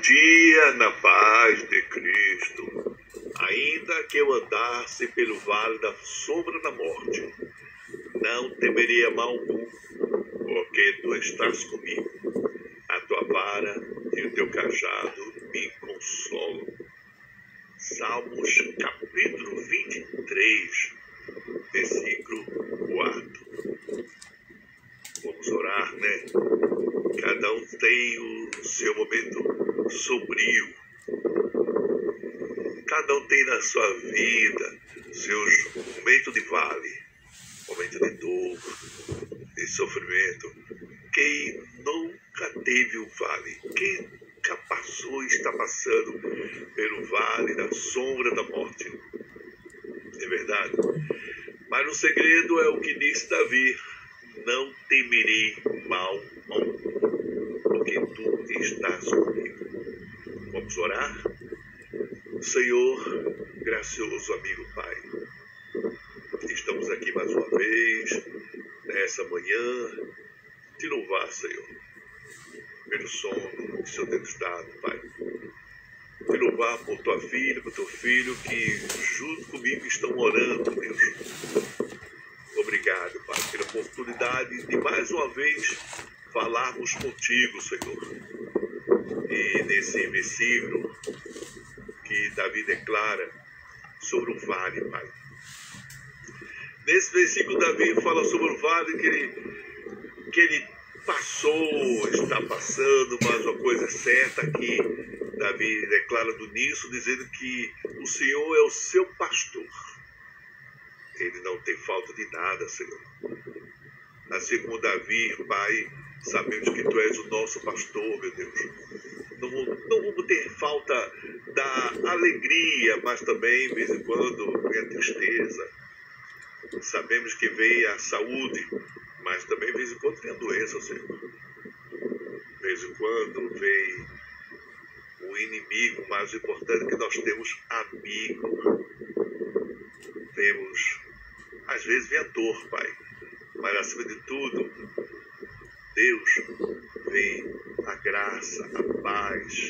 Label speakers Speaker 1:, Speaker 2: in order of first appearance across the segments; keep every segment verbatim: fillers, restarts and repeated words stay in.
Speaker 1: dia na paz de Cristo. Ainda que eu andasse pelo vale da sombra da morte, não temeria mal algum, porque tu estás comigo. A tua vara e o teu cajado me consolam. Salmos capítulo vinte e três, versículo quatro. Vamos orar, né? Cada um tem o seu momento sombrio. Cada um tem na sua vida seus momentos de vale, momento de dor, de sofrimento. Quem nunca teve o vale? Quem nunca passou e está passando pelo vale da sombra da morte? É verdade. Mas o segredo é o que disse Davi: não temerei mal algum, porque tu estás comigo. Vamos orar? Senhor, gracioso amigo Pai, estamos aqui mais uma vez, nessa manhã, te louvar, Senhor, pelo sono que o Senhor tem nos dado, Pai. Te louvar por tua filha, por teu filho, que junto comigo estão orando, Deus. Obrigado, Pai, pela oportunidade de mais uma vez falarmos contigo, Senhor. E nesse versículo que Davi declara sobre o vale, Pai. Nesse versículo, Davi fala sobre o vale que ele, que ele passou, está passando, mas uma coisa certa que Davi declara do início, dizendo que o Senhor é o seu pastor. Ele não tem falta de nada, Senhor. Assim como Davi, Pai, sabemos que Tu és o nosso pastor, meu Deus. Não, não vamos ter falta da alegria, mas também, de vez em quando, vem a tristeza. Sabemos que vem a saúde, mas também, de vez em quando, vem a doença, Senhor. De vez em quando vem o inimigo, mas o importante é que nós temos amigo. Temos, às vezes, vem a dor, Pai, mas acima de tudo, Deus, vem a graça, a paz.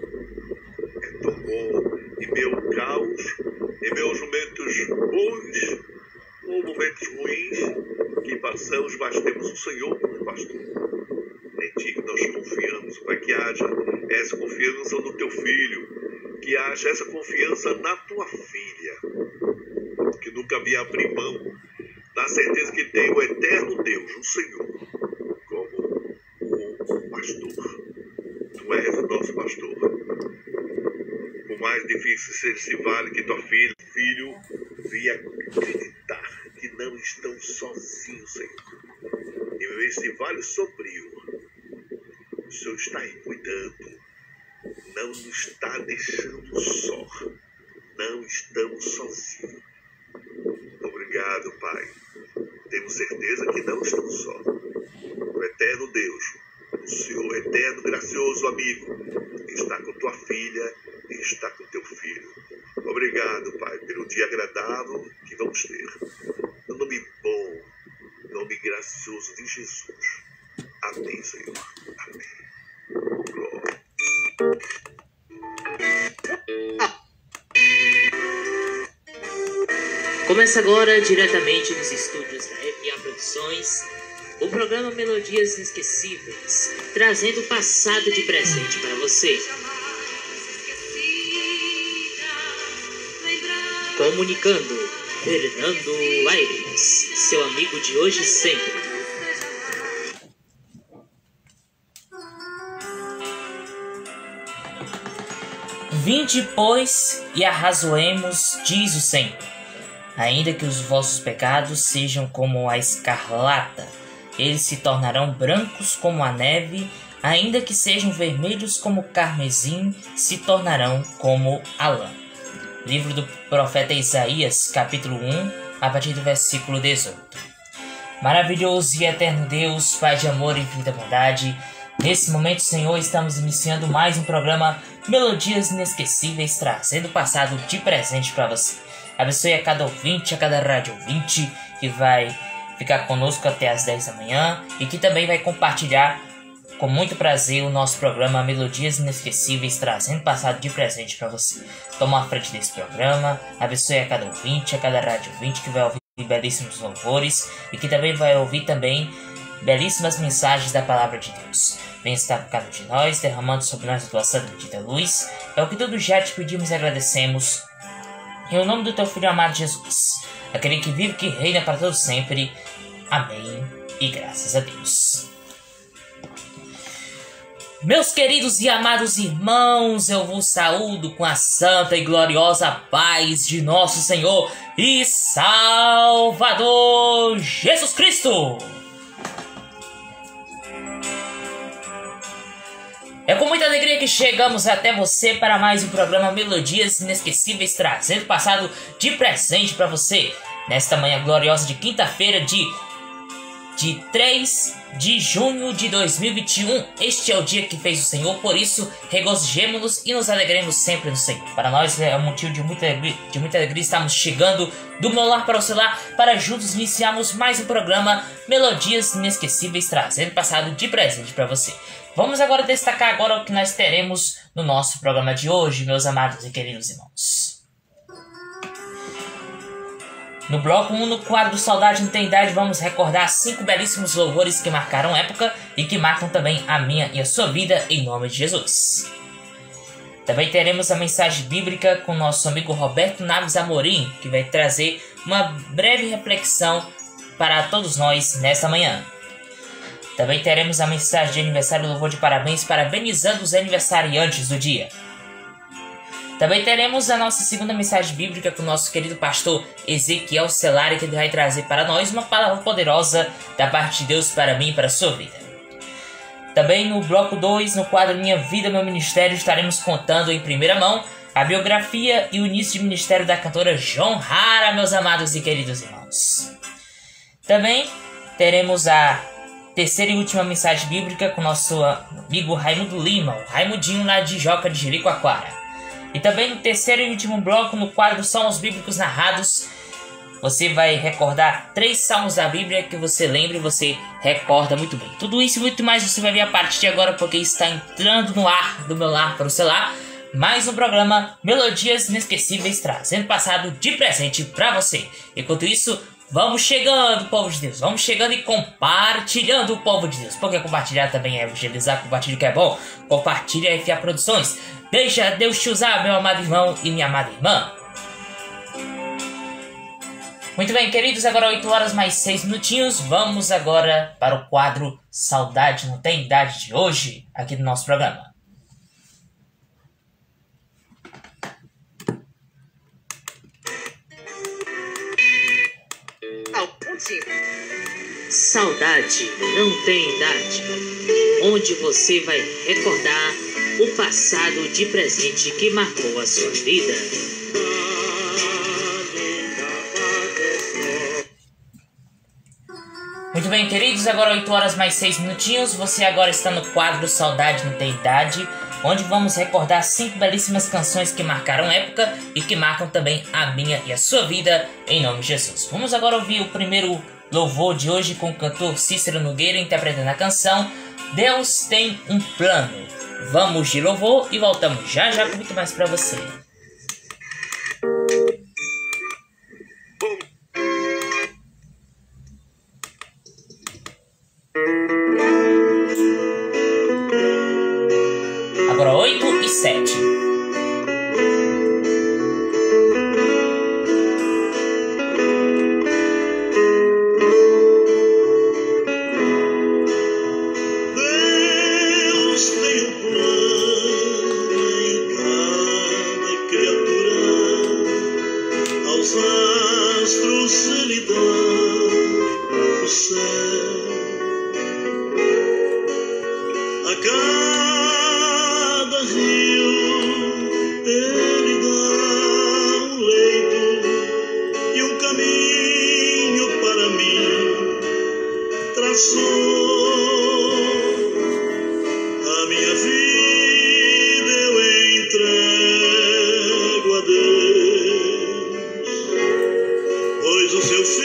Speaker 1: É tão bom em meu caos, em meus momentos bons ou momentos ruins que passamos, mas temos o Senhor como pastor. É em Ti que nós confiamos, Pai, que haja essa confiança no Teu Filho, que haja essa confiança na Tua filha, que nunca me abri mão, na certeza que tem o eterno Deus, o Senhor, como o pastor. Tu és o nosso pastor. Por mais difícil seja esse vale, que tua filha, filho, venha acreditar que não estão sozinhos, Senhor. E ver esse vale sombrio, o Senhor está aí cuidando, não nos está deixando só, não estamos sozinhos. Obrigado, Pai. Temos certeza que não estamos só. O eterno Deus, o Senhor eterno, gracioso amigo, está com tua filha e está com teu filho. Obrigado, Pai, pelo dia agradável que vamos ter. No nome bom, no nome gracioso de Jesus. Amém, Senhor. Amém. Glória.
Speaker 2: Começa agora, diretamente dos estúdios da F A Produções, o programa Melodias Inesquecíveis, trazendo o passado de presente para você. Comunicando, Fernando Aires, seu amigo de hoje e sempre. Vinde, pois, e arrazoemos, diz o Senhor. Ainda que os vossos pecados sejam como a escarlata, eles se tornarão brancos como a neve, ainda que sejam vermelhos como o carmesim, se tornarão como a lã. Livro do profeta Isaías, capítulo um, a partir do versículo dezoito. Maravilhoso e eterno Deus, Pai de amor e infinita bondade, nesse momento, Senhor, estamos iniciando mais um programa Melodias Inesquecíveis, trazendo o passado de presente para você. Abençoe a cada ouvinte, a cada rádio ouvinte que vai ficar conosco até as dez da manhã e que também vai compartilhar com muito prazer o nosso programa Melodias Inesquecíveis, trazendo passado de presente para você. Toma a frente desse programa, abençoe a cada ouvinte, a cada rádio ouvinte que vai ouvir belíssimos louvores e que também vai ouvir também belíssimas mensagens da Palavra de Deus. Venha estar com cada um de nós, derramando sobre nós a tua santa bendita luz. É o que tudo já te pedimos e agradecemos. Em o nome do teu Filho amado Jesus, aquele que vive e que reina para todos sempre. Amém e graças a Deus. Meus queridos e amados irmãos, eu vos saúdo com a santa e gloriosa paz de nosso Senhor e Salvador Jesus Cristo. É com muita alegria que chegamos até você para mais um programa Melodias Inesquecíveis, trazendo passado de presente para você nesta manhã gloriosa de quinta-feira de, de três de junho de dois mil e vinte e um. Este é o dia que fez o Senhor, por isso regozijemo-nos e nos alegremos sempre no Senhor. Para nós é um motivo de muita alegria, de muita alegria estarmos chegando do meu lar para o seu lar para juntos iniciarmos mais um programa Melodias Inesquecíveis, trazendo passado de presente para você. Vamos agora destacar agora o que nós teremos no nosso programa de hoje, meus amados e queridos irmãos. No bloco um, no quadro Saudade Não Tem Idade, vamos recordar cinco belíssimos louvores que marcaram época e que marcam também a minha e a sua vida, em nome de Jesus. Também teremos a mensagem bíblica com nosso amigo Roberto Naves Amorim, que vai trazer uma breve reflexão para todos nós nesta manhã. Também teremos a mensagem de aniversário e louvor de parabéns, parabenizando os aniversariantes do dia. Também teremos a nossa segunda mensagem bíblica com o nosso querido pastor Ezequiel Celari, que vai trazer para nós uma palavra poderosa da parte de Deus para mim e para a sua vida. Também no bloco dois, no quadro Minha Vida, Meu Ministério, estaremos contando em primeira mão a biografia e o início de ministério da cantora João Rara, meus amados e queridos irmãos. Também teremos a terceira e última mensagem bíblica com nosso amigo Raimundo Lima, o Raimundinho lá de Joca de Jericoacoara. E também no terceiro e último bloco, no quadro Salmos Bíblicos Narrados, você vai recordar três salmos da Bíblia que você lembra e você recorda muito bem. Tudo isso e muito mais você vai ver a partir de agora, porque está entrando no ar do meu lar para o seu lar. Mais um programa Melodias Inesquecíveis, trazendo passado de presente para você. Enquanto isso, vamos chegando, povo de Deus. Vamos chegando e compartilhando o povo de Deus. Porque compartilhar também é evangelizar. Compartilha o que é bom. Compartilha a F A Produções. Deixa Deus te usar, meu amado irmão e minha amada irmã. Muito bem, queridos. Agora oito horas mais seis minutinhos. Vamos agora para o quadro Saudade Não Tem Idade de hoje, aqui do nosso programa. Saudade não tem idade, onde você vai recordar o passado de presente que marcou a sua vida. Muito bem, queridos, agora oito horas mais seis minutinhos, você agora está no quadro Saudade Não Tem Idade, onde vamos recordar cinco belíssimas canções que marcaram época e que marcam também a minha e a sua vida, em nome de Jesus. Vamos agora ouvir o primeiro louvor de hoje com o cantor Cícero Nogueira interpretando a canção Deus Tem um Plano. Vamos de louvor e voltamos já já com muito mais para você. Agora oito e sete.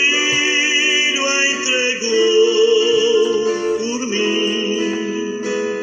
Speaker 3: Filho a entregou por mim.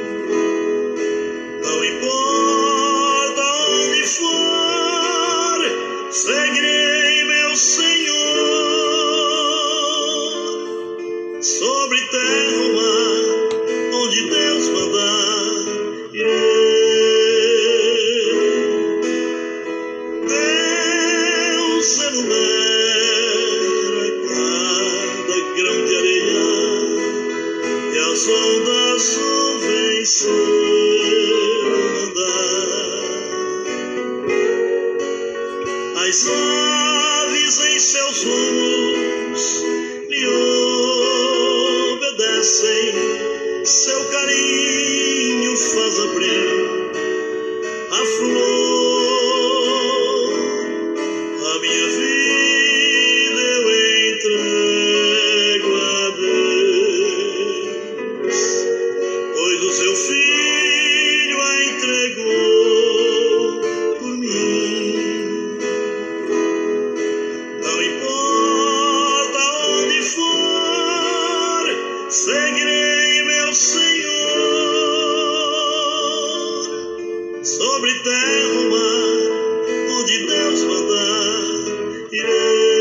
Speaker 1: sobre terra ou mar, onde Deus mandar, irei.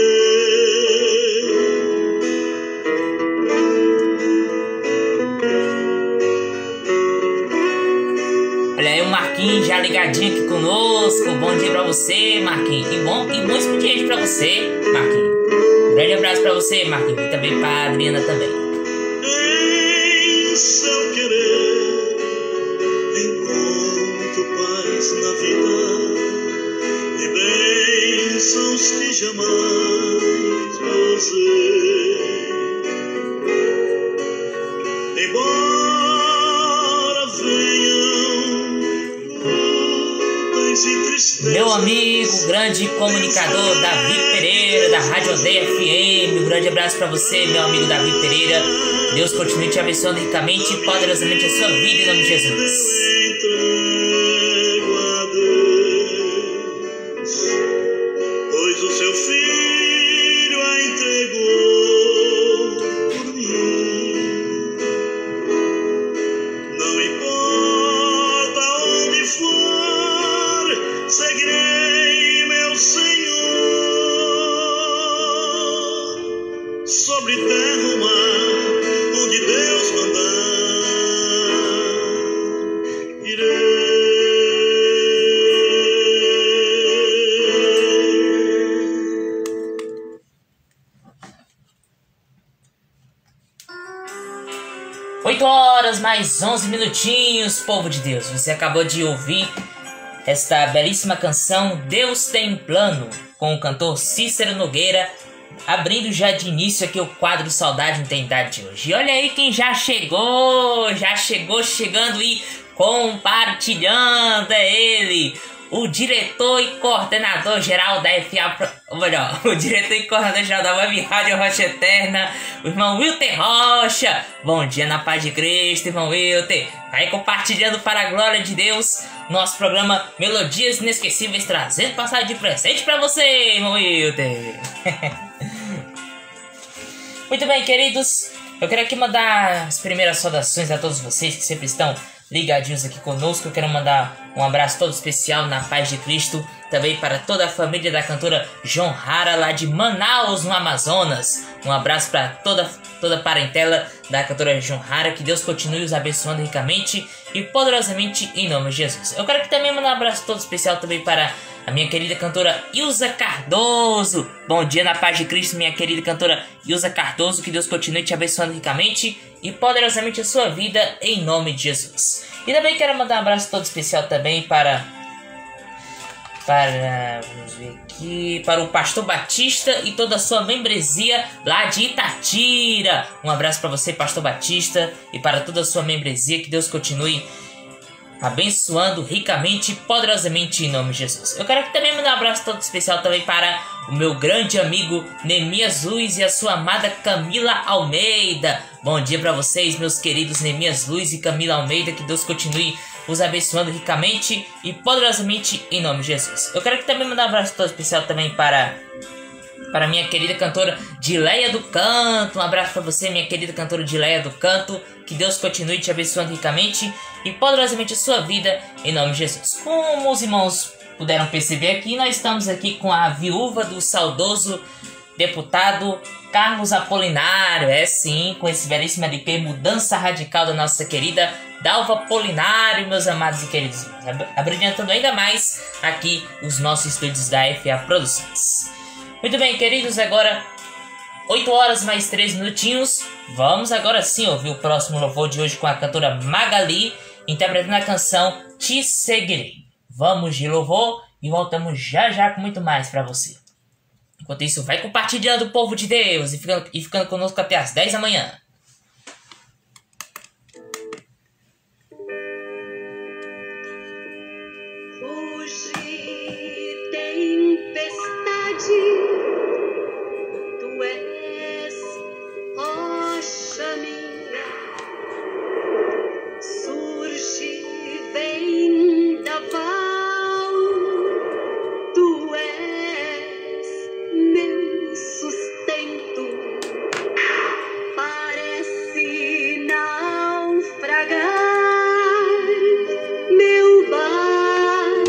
Speaker 2: Olha aí o Marquinhos já ligadinho aqui conosco. Bom dia pra você, Marquinhos. E bom, e bom expediente pra você, Marquinhos. Um grande abraço pra você, Marquinhos. E também pra Adriana também.
Speaker 1: Em seu querer encontro paz na vida e bênçãos que jamais gozei. Embora venham lutas e tristezas.
Speaker 2: Meu amigo, grande comunicador Davi Pereira, da Rádio Odeia F M. Um grande abraço pra você, meu amigo Davi Pereira. Deus continue te abençoando ricamente e poderosamente a sua vida em nome de Jesus.
Speaker 1: Entrego a Deus, pois o seu filho a entregou por mim. Não importa onde for, seguirei meu Senhor. Sobre terra ou mar, onde Deus mandar, irei.
Speaker 2: oito horas mais onze minutinhos, povo de Deus. Você acabou de ouvir esta belíssima canção Deus Tem Plano, com o cantor Cícero Nogueira, abrindo já de início aqui o quadro Saudade e Eternidade de hoje. E olha aí quem já chegou, já chegou chegando e compartilhando, é ele, o diretor e coordenador geral da F A, ou melhor, o diretor e coordenador geral da Web Rádio Rocha Eterna, o irmão Wilter Rocha. Bom dia na paz de Cristo, irmão Wilter. Vai compartilhando para a glória de Deus nosso programa Melodias Inesquecíveis, trazendo passagem de presente para você, irmão Wilter. Muito bem, queridos, eu quero aqui mandar as primeiras saudações a todos vocês que sempre estão ligadinhos aqui conosco. Eu quero mandar um abraço todo especial na paz de Cristo, também para toda a família da cantora Jonhara, lá de Manaus, no Amazonas. Um abraço para toda, toda a parentela da cantora Jonhara, que Deus continue os abençoando ricamente e poderosamente em nome de Jesus. Eu quero aqui também mandar um abraço todo especial também para a minha querida cantora Ilza Cardoso. Bom dia na paz de Cristo, minha querida cantora Ilza Cardoso. Que Deus continue te abençoando ricamente e poderosamente a sua vida em nome de Jesus. E também quero mandar um abraço todo especial também para para vamos ver aqui, para o Pastor Batista e toda a sua membresia lá de Itatira. Um abraço para você, Pastor Batista, e para toda a sua membresia. Que Deus continue abençoando ricamente e poderosamente em nome de Jesus. Eu quero aqui também mandar um abraço todo especial também para o meu grande amigo Neemias Luiz e a sua amada Camila Almeida. Bom dia para vocês, meus queridos Neemias Luiz e Camila Almeida. Que Deus continue os abençoando ricamente e poderosamente em nome de Jesus. Eu quero aqui também mandar um abraço todo especial também para para minha querida cantora Dileia do Canto. Um abraço para você, minha querida cantora Dileia do Canto. Que Deus continue te abençoando ricamente e poderosamente a sua vida em nome de Jesus. Como os irmãos puderam perceber aqui, nós estamos aqui com a viúva do saudoso deputado Carlos Apolinário. É sim, com esse belíssimo L P Mudança Radical da nossa querida Dalva Apolinário, meus amados e queridos, abrilhantando ainda mais aqui os nossos estúdios da F A Produções. Muito bem, queridos, agora oito horas mais três minutinhos. Vamos agora sim ouvir o próximo louvor de hoje com a cantora Magali, interpretando a canção Te Seguirei. Vamos de louvor e voltamos já já com muito mais para você. Enquanto isso, vai compartilhando o povo de Deus e ficando, e ficando conosco até as dez da manhã.
Speaker 3: Meu barco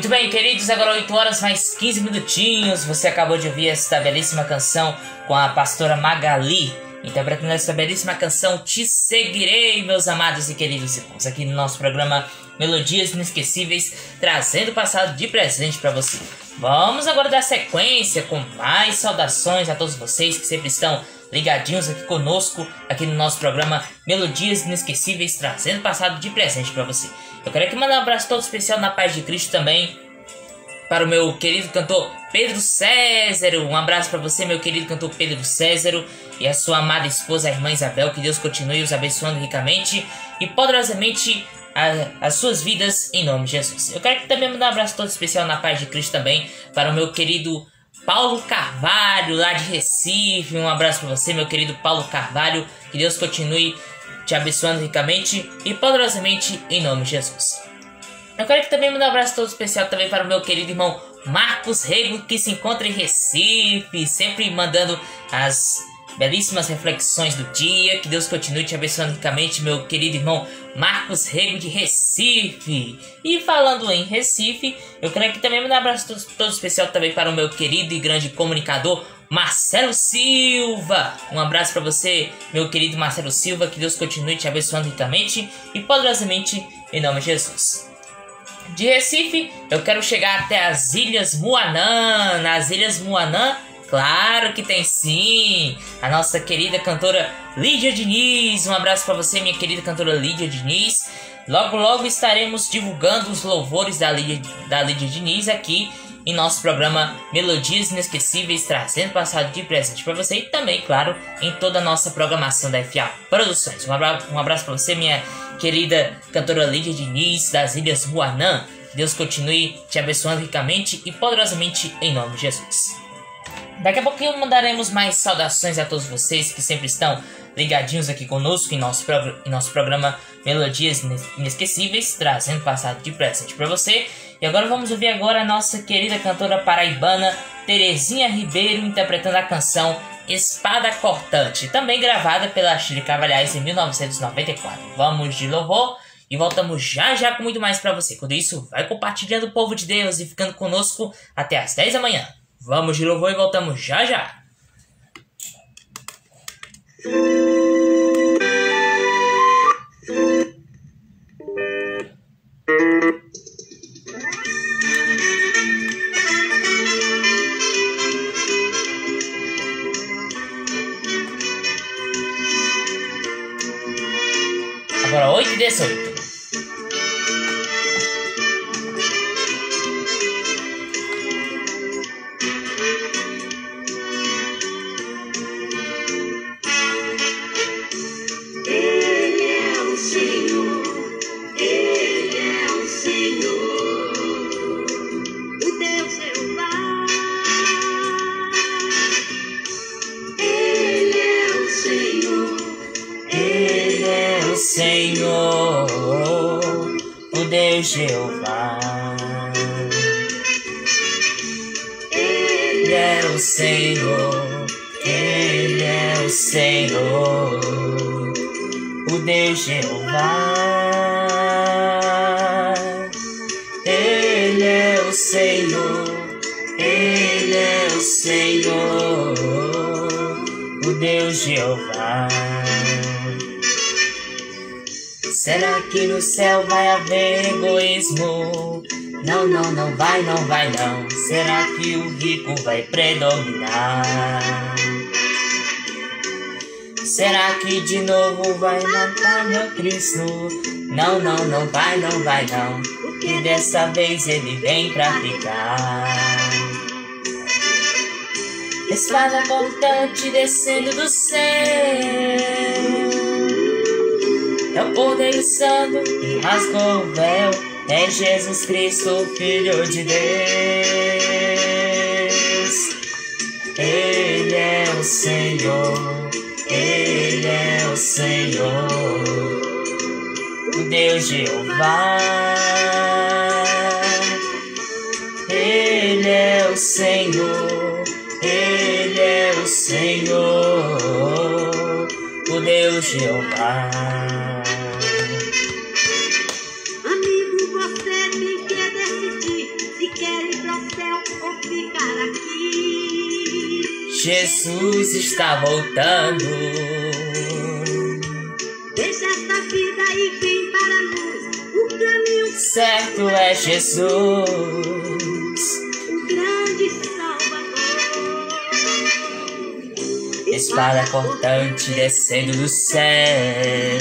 Speaker 2: Muito bem, queridos, agora oito horas mais quinze minutinhos. Você acabou de ouvir esta belíssima canção com a pastora Magali, interpretando essa belíssima canção Te Seguirei, meus amados e queridos irmãos, aqui no nosso programa Melodias Inesquecíveis, trazendo o passado de presente para você. Vamos agora dar sequência com mais saudações a todos vocês que sempre estão ligadinhos aqui conosco, aqui no nosso programa Melodias Inesquecíveis, trazendo o passado de presente para você. Eu quero aqui mandar um abraço todo especial na paz de Cristo também para o meu querido cantor Pedro Césaro. Um abraço para você, meu querido cantor Pedro Césaro, e a sua amada esposa, a irmã Isabel. Que Deus continue os abençoando ricamente e poderosamente a, as suas vidas, em nome de Jesus. Eu quero aqui também mandar um abraço todo especial na paz de Cristo também para o meu querido Paulo Carvalho, lá de Recife. Um abraço para você, meu querido Paulo Carvalho. Que Deus continue te abençoando ricamente e poderosamente, em nome de Jesus. Eu quero aqui também mandar um abraço todo especial também para o meu querido irmão Marcos Rego, que se encontra em Recife, sempre mandando as belíssimas reflexões do dia. Que Deus continue te abençoando ricamente, meu querido irmão Marcos Rego de Recife. E falando em Recife, eu quero aqui também mandar um abraço todo, todo especial também para o meu querido e grande comunicador Marcelo Silva. Um abraço para você, meu querido Marcelo Silva. Que Deus continue te abençoando ricamente e poderosamente, em nome de Jesus. De Recife, eu quero chegar até as Ilhas Muanã. Nas Ilhas Muanã, claro que tem sim, a nossa querida cantora Lídia Diniz. Um abraço para você, minha querida cantora Lídia Diniz. Logo, logo estaremos divulgando os louvores da Lídia, da Lídia Diniz aqui em nosso programa Melodias Inesquecíveis, trazendo passado de presente para você e também, claro, em toda a nossa programação da F A Produções. Um abraço, um abraço para você, minha querida cantora Lídia Diniz, das Ilhas Muanã. Que Deus continue te abençoando ricamente e poderosamente, em nome de Jesus. Daqui a pouquinho mandaremos mais saudações a todos vocês que sempre estão ligadinhos aqui conosco em nosso, em nosso programa Melodias Inesquecíveis, trazendo passado de presente para você. E agora vamos ouvir agora a nossa querida cantora paraibana Terezinha Ribeiro interpretando a canção Espada Cortante, também gravada pela Chile Cavalhais em mil novecentos e noventa e quatro. Vamos de louvor e voltamos já já com muito mais para você. Quando isso, vai compartilhando o povo de Deus e ficando conosco até às dez da manhã. Vamos de louvor e voltamos já já. Agora oito e dezoito. Senhor, o Deus Jeová, Ele é o Senhor, Ele é o Senhor, o Deus Jeová, Ele é o Senhor, Ele é o Senhor, o Deus Jeová. Será que no céu vai haver egoísmo? Não, não, não vai, não vai não. Será que o rico vai predominar? Será que de novo vai matar meu Cristo? Não, não, não vai, não vai não. Porque dessa vez ele vem pra ficar. Espada cortante descendo do céu, é o poder santo que rasgou o véu. É Jesus Cristo, Filho de Deus. Ele é o Senhor, Ele é o Senhor, o Deus Jeová. Ele é o Senhor, Ele é o Senhor, o Deus Jeová. Jesus está voltando.
Speaker 3: Deixa esta vida e vem para a luz. O caminho
Speaker 2: Certo é Jesus,
Speaker 3: o grande Salvador.
Speaker 2: espada cortante descendo do céu.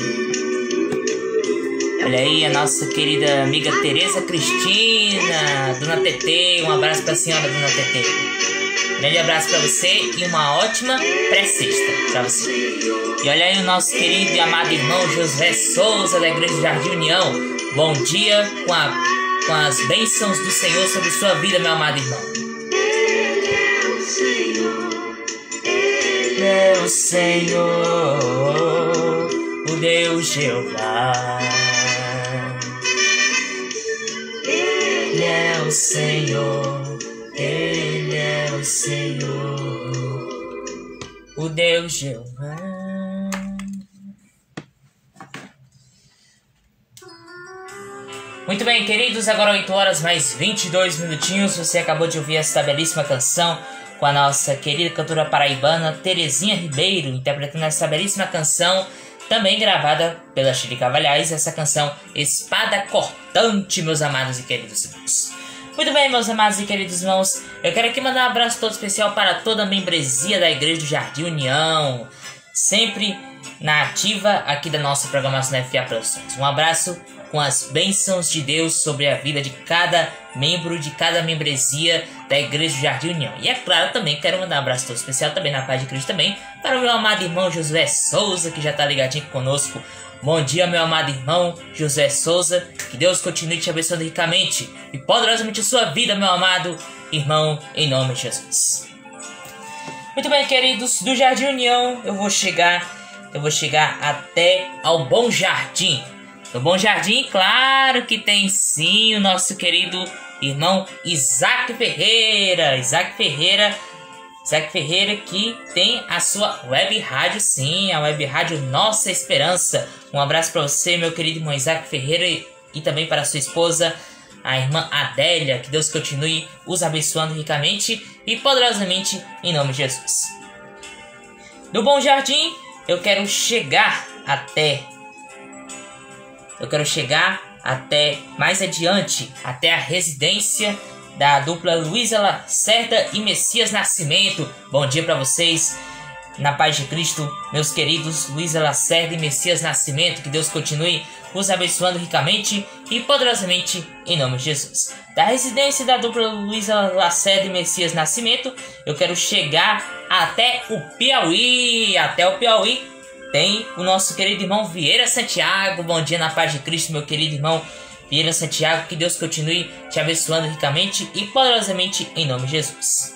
Speaker 2: Olha aí a nossa querida amiga Tereza Cristina, Dona Tetê. Um abraço pra senhora, Dona Tetê. Um grande abraço pra você e uma ótima pré-sexta pra você. E olha aí o nosso querido e amado irmão Josué Souza, da Igreja do Jardim União. Bom dia com, a, com as bênçãos do Senhor sobre sua vida, meu amado irmão.
Speaker 3: Ele é o Senhor. Ele
Speaker 2: É o Senhor, o Deus Jeová. Ele é o Senhor, Ele é o Senhor, o Deus Jeová. Muito bem, queridos, agora oito horas mais vinte e dois minutinhos. Você acabou de ouvir essa belíssima canção com a nossa querida cantora paraibana Terezinha Ribeiro, interpretando essa belíssima canção, também gravada pela Chile Cavalhais, essa canção Espada Cortante, meus amados e queridos irmãos. Muito bem, meus amados e queridos irmãos, eu quero aqui mandar um abraço todo especial para toda a membresia da Igreja do Jardim União, sempre na ativa aqui da nossa programação da F A Produções. Um abraço com as bênçãos de Deus sobre a vida de cada membro, de cada membresia da Igreja do Jardim União. E é claro, também quero mandar um abraço todo especial também na paz de Cristo também para o meu amado irmão Josué Souza, que já está ligadinho conosco. Bom dia, meu amado irmão Josué Souza, que Deus continue te abençoando ricamente e poderosamente a sua vida, meu amado irmão, em nome de Jesus. Muito bem, queridos, do Jardim União eu vou chegar, eu vou chegar até ao Bom Jardim. No Bom Jardim, claro que tem sim o nosso querido irmão Isaac Ferreira. Isaac Ferreira, Isaac Ferreira que tem a sua web rádio, sim, a web rádio Nossa Esperança. Um abraço para você, meu querido irmão Isaac Ferreira, e, e também para a sua esposa, a irmã Adélia. Que Deus continue os abençoando ricamente e poderosamente em nome de Jesus. No Bom Jardim, eu quero chegar até... Eu quero chegar até mais adiante, até a residência da dupla Luísa Lacerda e Messias Nascimento. Bom dia para vocês, na paz de Cristo, meus queridos Luísa Lacerda e Messias Nascimento. Que Deus continue os abençoando ricamente e poderosamente em nome de Jesus. Da residência da dupla Luísa Lacerda e Messias Nascimento, eu quero chegar até o Piauí, até o Piauí. Tem o nosso querido irmão Vieira Santiago. Bom dia na paz de Cristo, meu querido irmão Vieira Santiago. Que Deus continue te abençoando ricamente e poderosamente em nome de Jesus.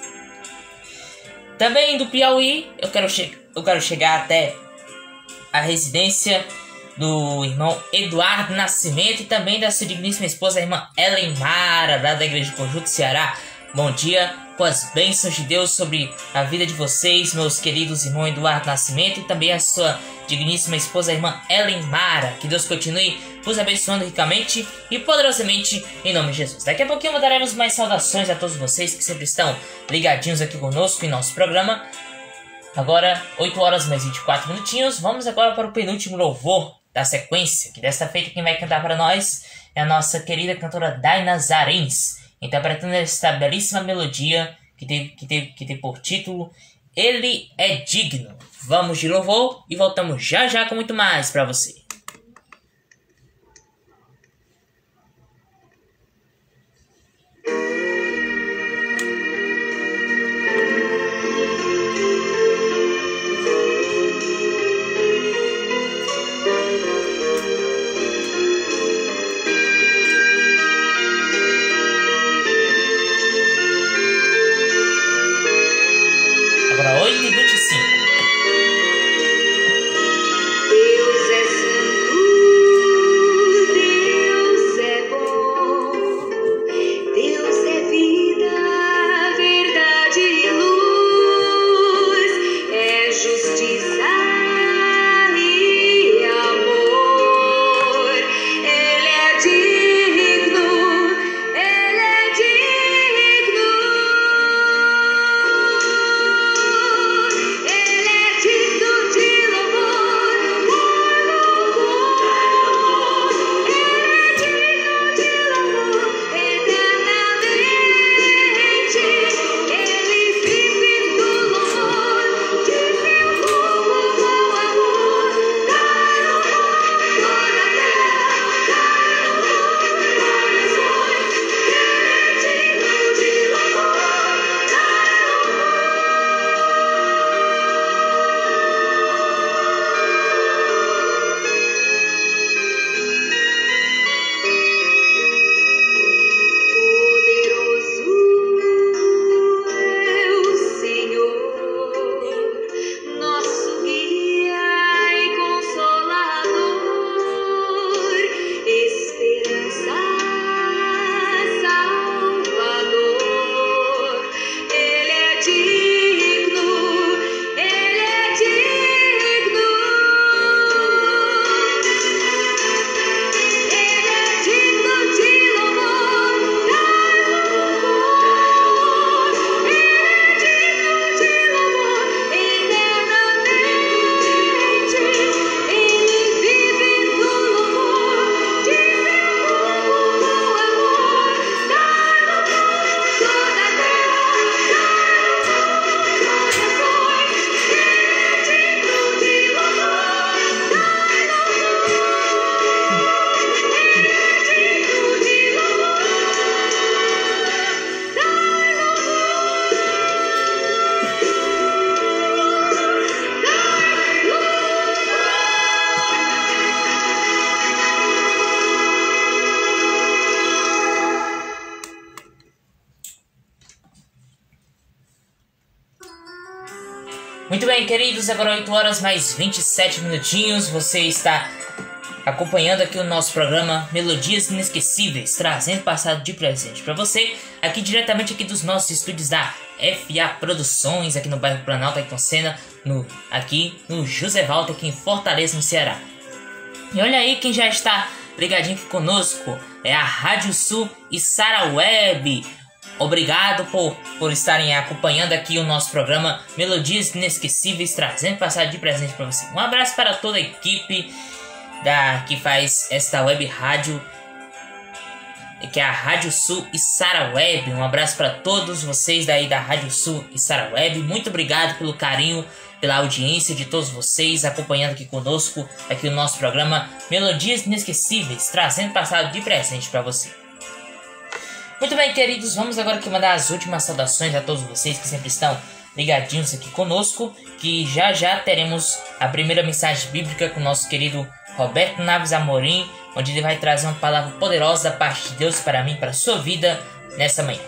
Speaker 2: Também do Piauí, eu quero, che eu quero chegar até a residência do irmão Eduardo Nascimento e também da sua digníssima esposa, a irmã Ellen Mara, lá da Igreja de Conjunto Ceará. Bom dia, com as bênçãos de Deus sobre a vida de vocês, meus queridos irmãos Eduardo Nascimento, e também a sua digníssima esposa, a irmã Ellen Mara. Que Deus continue vos abençoando ricamente e poderosamente em nome de Jesus. Daqui a pouquinho mandaremos mais saudações a todos vocês que sempre estão ligadinhos aqui conosco em nosso programa. Agora, oito horas mais vinte e quatro minutinhos. Vamos agora para o penúltimo louvor da sequência, que desta feita quem vai cantar para nós é a nossa querida cantora Dai Nazarens, interpretando esta belíssima melodia que teve, que, teve, que teve por título Ele é Digno. Vamos de louvor e voltamos já já com muito mais para você.
Speaker 3: Deus é santo.
Speaker 2: Muito bem, queridos, agora oito horas mais vinte e sete minutinhos. Você está acompanhando aqui o nosso programa Melodias Inesquecíveis, trazendo passado de presente para você, aqui diretamente aqui dos nossos estúdios da F A Produções, aqui no bairro Planalto, Ayrton Senna, no, aqui no José Walter, aqui em Fortaleza, no Ceará. E olha aí quem já está ligadinho aqui conosco, é a Rádio Sul e Sara Web. Obrigado por, por estarem acompanhando aqui o nosso programa Melodias Inesquecíveis, trazendo passado de presente para você. Um abraço para toda a equipe da, que faz esta web rádio, que é a Rádio Sul e Sara Web. Um abraço para todos vocês daí da Rádio Sul e Sara Web. Muito obrigado pelo carinho, pela audiência de todos vocês acompanhando aqui conosco aqui o nosso programa Melodias Inesquecíveis, trazendo passado de presente para você. Muito bem, queridos, vamos agora aqui mandar as últimas saudações a todos vocês que sempre estão ligadinhos aqui conosco, que já já teremos a primeira mensagem bíblica com o nosso querido Roberto Naves Amorim, onde ele vai trazer uma palavra poderosa da parte de Deus para mim, para a sua vida, nessa manhã.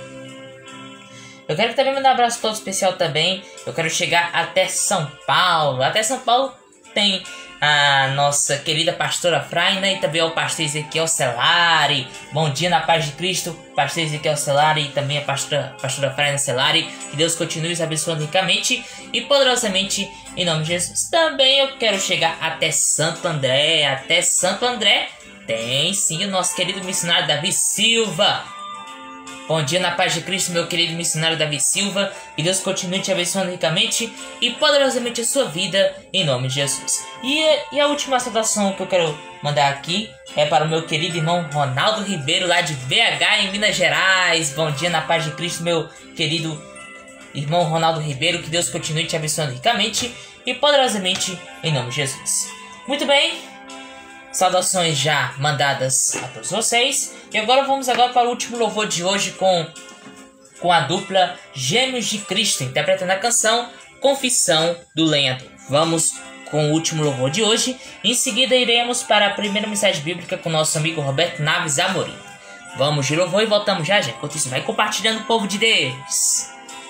Speaker 2: Eu quero também mandar um abraço todo especial também. Eu quero chegar até São Paulo. Até São Paulo tem a nossa querida pastora Fraina e também o pastor Ezequiel Celari. Bom dia na paz de Cristo, pastor Ezequiel Celari e também a pastora, pastora Fraina Celari. Que Deus continue os abençoando ricamente e poderosamente em nome de Jesus. Também eu quero chegar até Santo André. Até Santo André tem sim o nosso querido missionário Davi Silva. Bom dia na paz de Cristo, meu querido missionário Davi Silva. Que Deus continue te abençoando ricamente e poderosamente a sua vida, em nome de Jesus. E, e a última saudação que eu quero mandar aqui é para o meu querido irmão Ronaldo Ribeiro, lá de B H, em Minas Gerais. Bom dia na paz de Cristo, meu querido irmão Ronaldo Ribeiro. Que Deus continue te abençoando ricamente e poderosamente, em nome de Jesus. Muito bem. Saudações já mandadas a todos vocês. E agora vamos agora para o último louvor de hoje com, com a dupla Gêmeos de Cristo, interpretando a canção Confissão do Lenhador. Vamos com o último louvor de hoje. Em seguida iremos para a primeira mensagem bíblica com nosso amigo Roberto Naves Amorim. Vamos de louvor e voltamos já já. Enquanto isso, vai compartilhando o povo de Deus.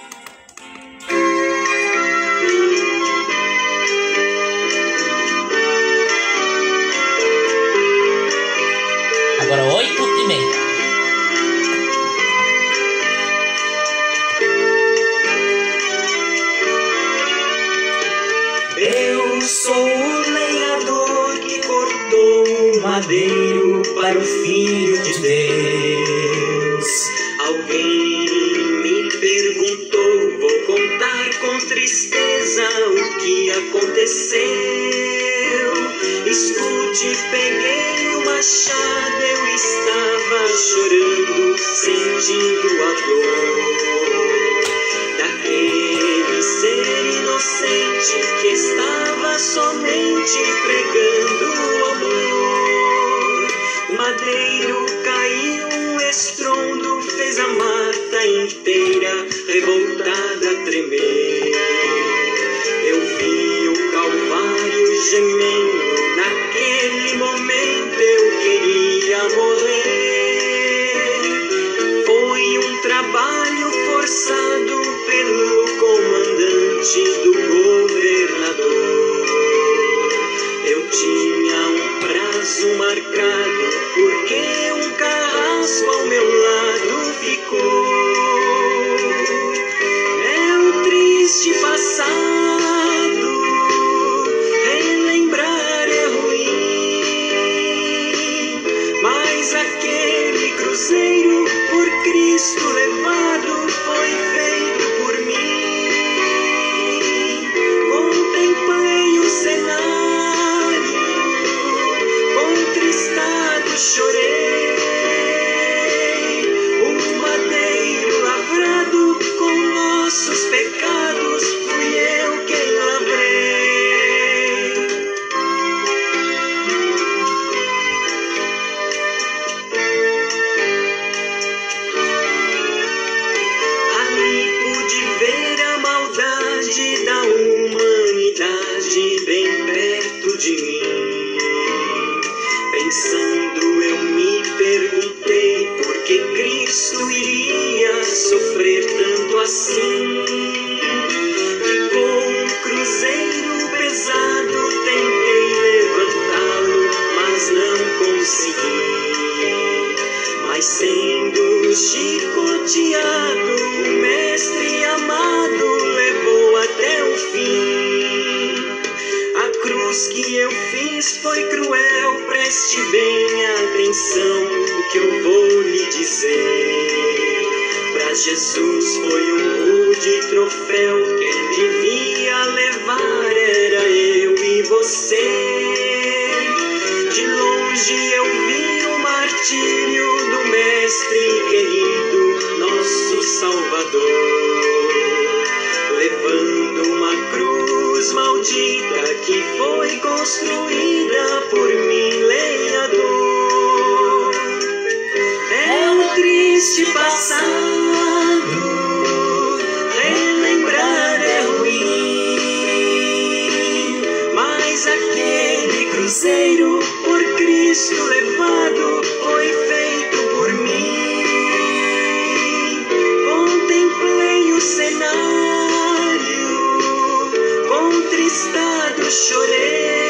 Speaker 2: Agora oito e meia.
Speaker 4: Eu sou o lenhador que cortou o madeiro para o Filho de Deus. Alguém me perguntou, vou contar com tristeza o que aconteceu. Escute, peguei o machado, eu estava chorando, sentindo a dor daquele ser inocente que estava somente pregando o amor. O madeiro caiu, um estrondo fez a mata inteira revoltada tremer. Eu vi o Calvário gemendo. Naquele momento eu queria morrer. Foi um trabalho forçado pelo comandante do governador. Eu tinha um prazo marcado porque um carrasco ao meu lado ficou. É um triste passado. Cruzeiro por Cristo levado foi feito por mim. Contemplei o cenário, contristado chorei. O madeiro lavrado com nossos pecados fui eu quem lavrei. Da humanidade bem perto de mim. Pensando eu me perguntei por que Cristo iria sofrer tanto assim. Ficou um Preste bem atenção no que eu vou lhe dizer. Pra Jesus foi um rude troféu. Quem devia levar era eu e você. De longe eu vi o martírio do Mestre querido, nosso Salvador, levando uma cruz maldita que foi construída por mim, lenhador. É um triste passado, relembrar é ruim, mas aquele cruzeiro por Cristo levado foi feito por mim. Contemplei o cenário, contristado chorei.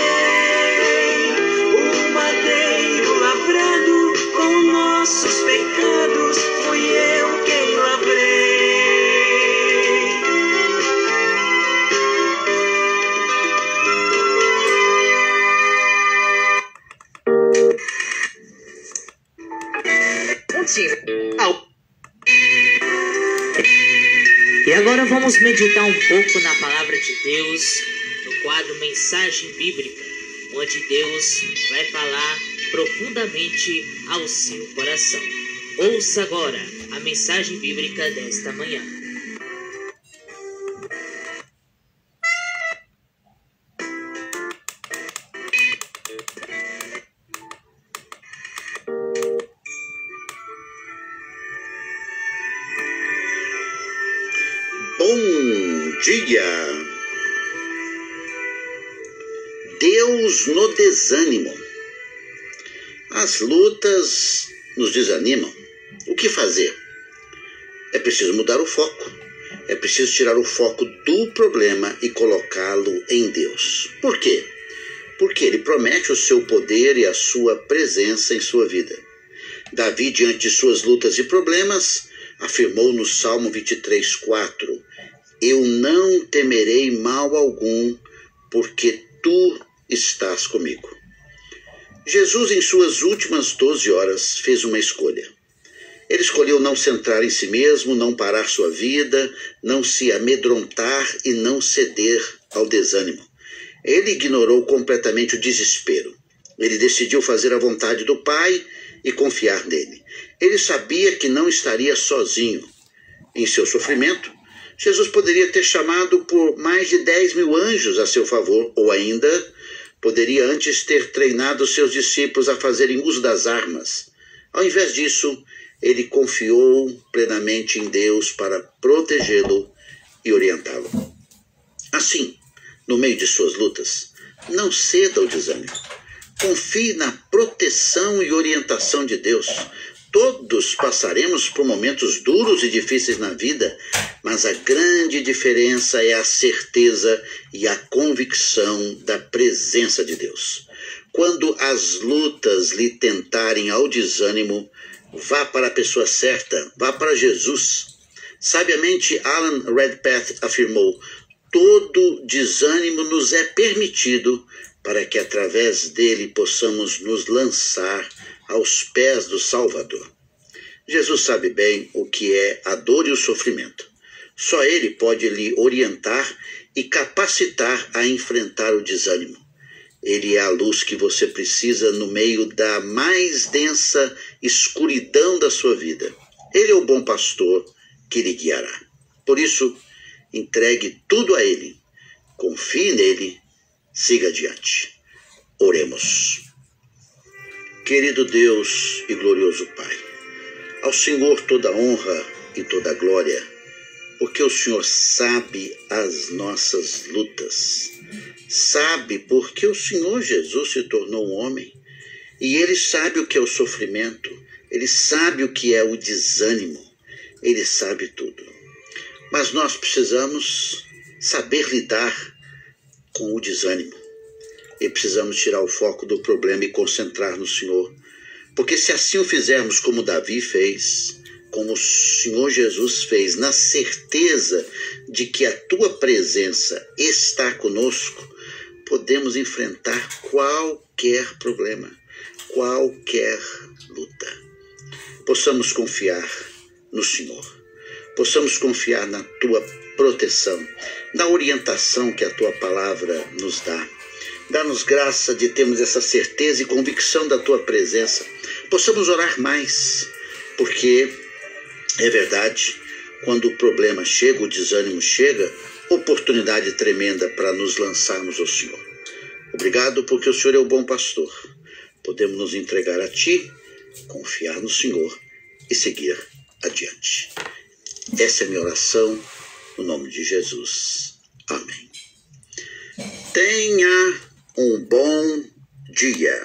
Speaker 4: O madeiro lavrado com nossos pecados, fui eu quem lavrei.
Speaker 2: E agora vamos meditar um pouco na palavra de Deus, no quadro Mensagem Bíblica, onde Deus vai falar profundamente ao seu coração. Ouça agora a mensagem bíblica desta manhã.
Speaker 5: Bom dia! Deus no desânimo. As lutas nos desanimam. O que fazer? É preciso mudar o foco. É preciso tirar o foco do problema e colocá-lo em Deus. Por quê? Porque Ele promete o seu poder e a sua presença em sua vida. Davi, diante de suas lutas e problemas, afirmou no Salmo vinte e três, quatro: eu não temerei mal algum, porque tu estás comigo. Jesus, em suas últimas doze horas, fez uma escolha. Ele escolheu não centrar em si mesmo, não parar sua vida, não se amedrontar e não ceder ao desânimo. Ele ignorou completamente o desespero. Ele decidiu fazer a vontade do Pai e confiar nele. Ele sabia que não estaria sozinho. Em seu sofrimento, Jesus poderia ter chamado por mais de dez mil anjos a seu favor, ou ainda poderia antes ter treinado seus discípulos a fazerem uso das armas. Ao invés disso, ele confiou plenamente em Deus para protegê-lo e orientá-lo. Assim, no meio de suas lutas, não ceda ao desânimo. Confie na proteção e orientação de Deus. Todos passaremos por momentos duros e difíceis na vida, mas a grande diferença é a certeza e a convicção da presença de Deus. Quando as lutas lhe tentarem ao desânimo, vá para a pessoa certa, vá para Jesus. Sabiamente, Alan Redpath afirmou: todo desânimo nos é permitido para que através dele possamos nos lançar aos pés do Salvador. Jesus sabe bem o que é a dor e o sofrimento. Só Ele pode lhe orientar e capacitar a enfrentar o desânimo. Ele é a luz que você precisa no meio da mais densa escuridão da sua vida. Ele é o bom pastor que lhe guiará. Por isso, entregue tudo a Ele. Confie nele. Siga adiante. Oremos. Querido Deus e glorioso Pai, ao Senhor toda honra e toda glória, porque o Senhor sabe as nossas lutas. Sabe porque o Senhor Jesus se tornou um homem e Ele sabe o que é o sofrimento, Ele sabe o que é o desânimo, Ele sabe tudo. Mas nós precisamos saber lidar com o desânimo. E precisamos tirar o foco do problema e concentrar no Senhor. Porque se assim o fizermos como Davi fez, como o Senhor Jesus fez, na certeza de que a tua presença está conosco, podemos enfrentar qualquer problema. qualquer luta. Possamos confiar no Senhor, possamos confiar na Tua proteção, na orientação que a Tua palavra nos dá. Dá-nos graça de termos essa certeza e convicção da Tua presença. Possamos orar mais, porque é verdade, quando o problema chega, o desânimo chega, oportunidade tremenda para nos lançarmos ao Senhor. Obrigado porque o Senhor é o bom pastor. Podemos nos entregar a Ti, confiar no Senhor e seguir adiante. Essa é a minha oração, no nome de Jesus. Amém. Tenha um bom dia.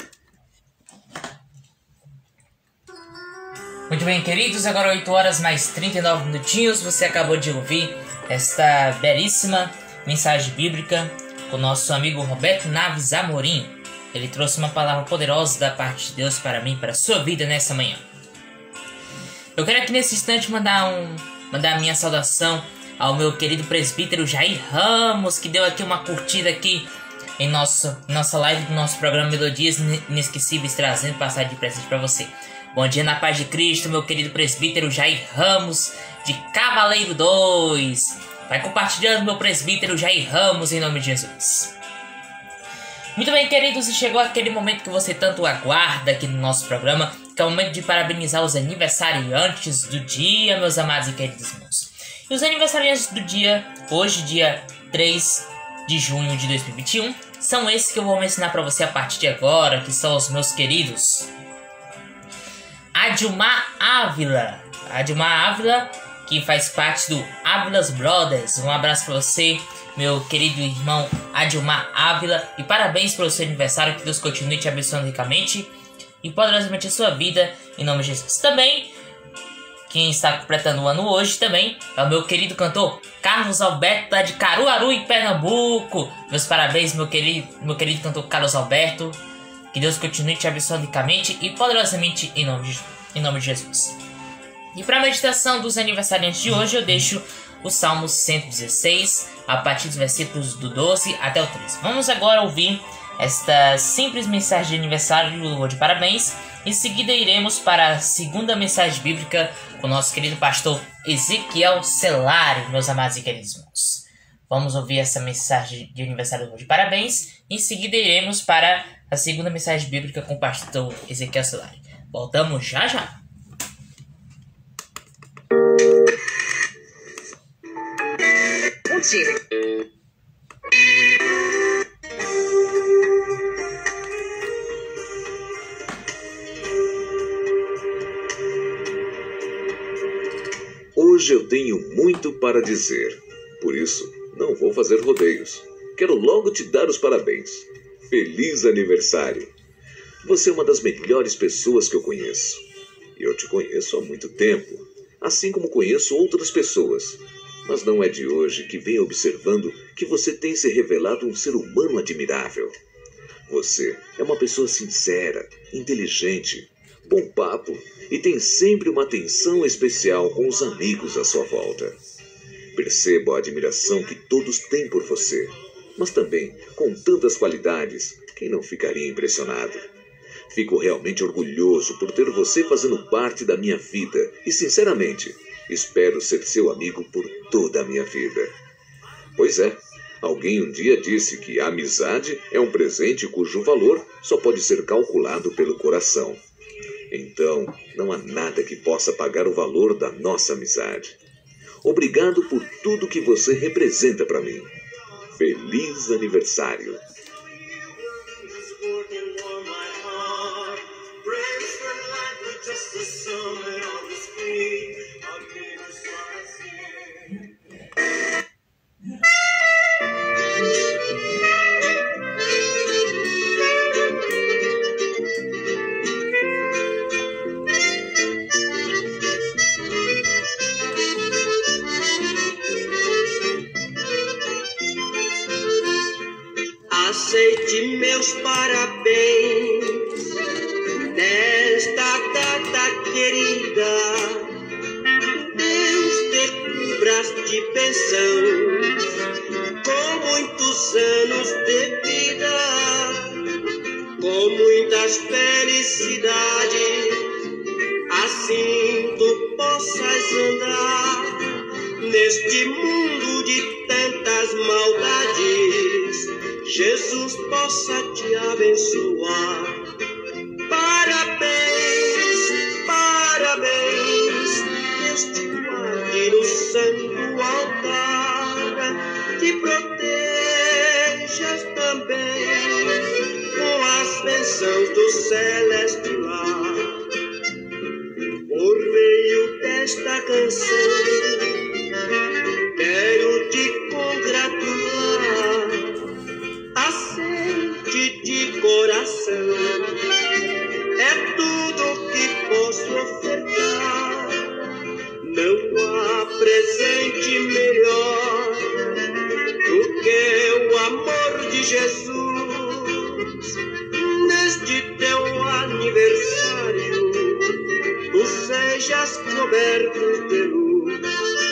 Speaker 2: Muito bem, queridos, agora oito horas mais trinta e nove minutinhos. Você acabou de ouvir esta belíssima mensagem bíblica com o nosso amigo Roberto Naves Amorim. Ele trouxe uma palavra poderosa da parte de Deus para mim, para a sua vida nessa manhã. Eu quero aqui nesse instante mandar, um, mandar a minha saudação ao meu querido presbítero Jair Ramos, que deu aqui uma curtida aqui em nosso, nossa live do nosso programa Melodias Inesquecíveis, trazendo passagem de presente para você. Bom dia na paz de Cristo, meu querido presbítero Jair Ramos, de Cavaleiro dois. Vai compartilhando, meu presbítero Jair Ramos, em nome de Jesus. Muito bem, queridos, e chegou aquele momento que você tanto aguarda aqui no nosso programa, que é o momento de parabenizar os aniversariantes do dia, meus amados e queridos irmãos. E os aniversariantes do dia, hoje, dia três de junho de dois mil e vinte e um, são esses que eu vou mencionar para você a partir de agora, que são os meus queridos Adilmar Ávila. Adilmar Ávila, que faz parte do Ávilas Brothers. Um abraço para você, meu querido irmão Adilmar Ávila, e parabéns pelo seu aniversário. Que Deus continue te abençoando ricamente e poderosamente a sua vida, em nome de Jesus. Também, quem está completando o ano hoje também é o meu querido cantor Carlos Alberto, de Caruaru, em Pernambuco. Meus parabéns, meu querido, meu querido cantor Carlos Alberto. Que Deus continue te abençoando ricamente e poderosamente em nome de, em nome de Jesus. E para a meditação dos aniversariantes de hoje, eu deixo o Salmo cento e dezesseis, a partir dos versículos do doze até o treze. Vamos agora ouvir esta simples mensagem de aniversário do louvor de parabéns. Em seguida iremos para a segunda mensagem bíblica com o nosso querido pastor Ezequiel Celari, meus amados e queridos irmãos. Vamos ouvir essa mensagem de aniversário do louvor de parabéns. Em seguida iremos para a segunda mensagem bíblica com o pastor Ezequiel Celari. Voltamos já já. Um time.
Speaker 6: Hoje eu tenho muito para dizer, por isso não vou fazer rodeios. Quero logo te dar os parabéns. Feliz aniversário! Você é uma das melhores pessoas que eu conheço. E eu te conheço há muito tempo, assim como conheço outras pessoas. Mas não é de hoje que venho observando que você tem se revelado um ser humano admirável. Você é uma pessoa sincera, inteligente, bom papo e tem sempre uma atenção especial com os amigos à sua volta. Percebo a admiração que todos têm por você, mas também, com tantas qualidades, quem não ficaria impressionado? Fico realmente orgulhoso por ter você fazendo parte da minha vida e, sinceramente, espero ser seu amigo por toda a minha vida. Pois é, alguém um dia disse que a amizade é um presente cujo valor só pode ser calculado pelo coração. Então, não há nada que possa pagar o valor da nossa amizade. Obrigado por tudo que você representa para mim. Feliz aniversário!
Speaker 4: Aceite meus parabéns nesta data querida. Deus te cubra de bênção com muitos anos de vida, com muitas felizes felicidade, assim tu possas andar neste mundo de tantas maldades, Jesus possa te abençoar. Parabéns, parabéns, Deus te guarde no santo altar, te protejas também com as bênçãos do celeste lar. Por meio desta canção, quero te congratular, aceite de coração, é tudo que posso ofertar. Não há presente melhor do que o amor de Jesus. Neste teu aniversário, tu sejas coberto de luz.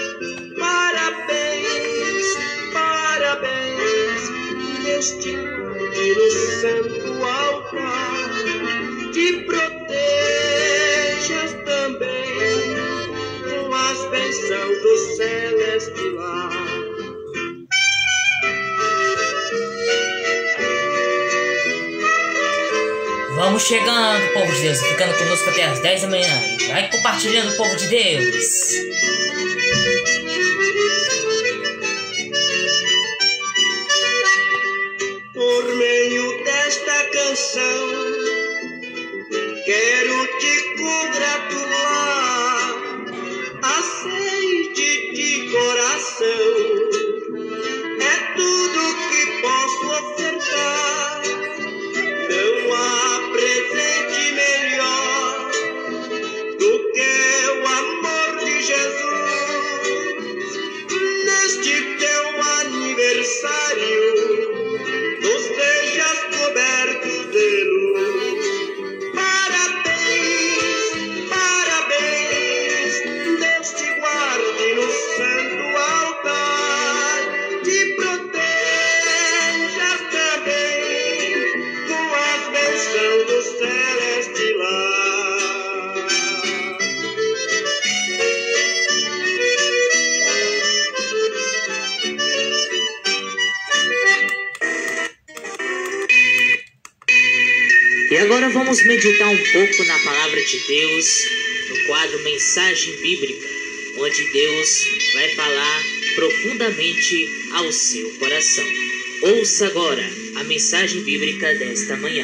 Speaker 4: Parabéns, parabéns, Deus te guarde no santo altar, te protejas também com as bênçãos do celeste lar.
Speaker 2: Vamos chegando, povo de Deus, ficando conosco até as dez da manhã. E vai compartilhando, povo de Deus.
Speaker 4: Por meio desta canção, quero te congratular, aceite de coração, é tudo que posso ofertar. Não há presente melhor do que o amor de Jesus. Neste teu aniversário, tu sejas coberto de luz. Parabéns, parabéns, Deus te guarde no santo altar, te proteja também com as bênçãos do celeste lar.
Speaker 2: E agora vamos meditar um pouco na palavra de Deus, no quadro Mensagem Bíblica, onde Deus vai falar profundamente ao seu coração. Ouça agora a mensagem bíblica desta manhã.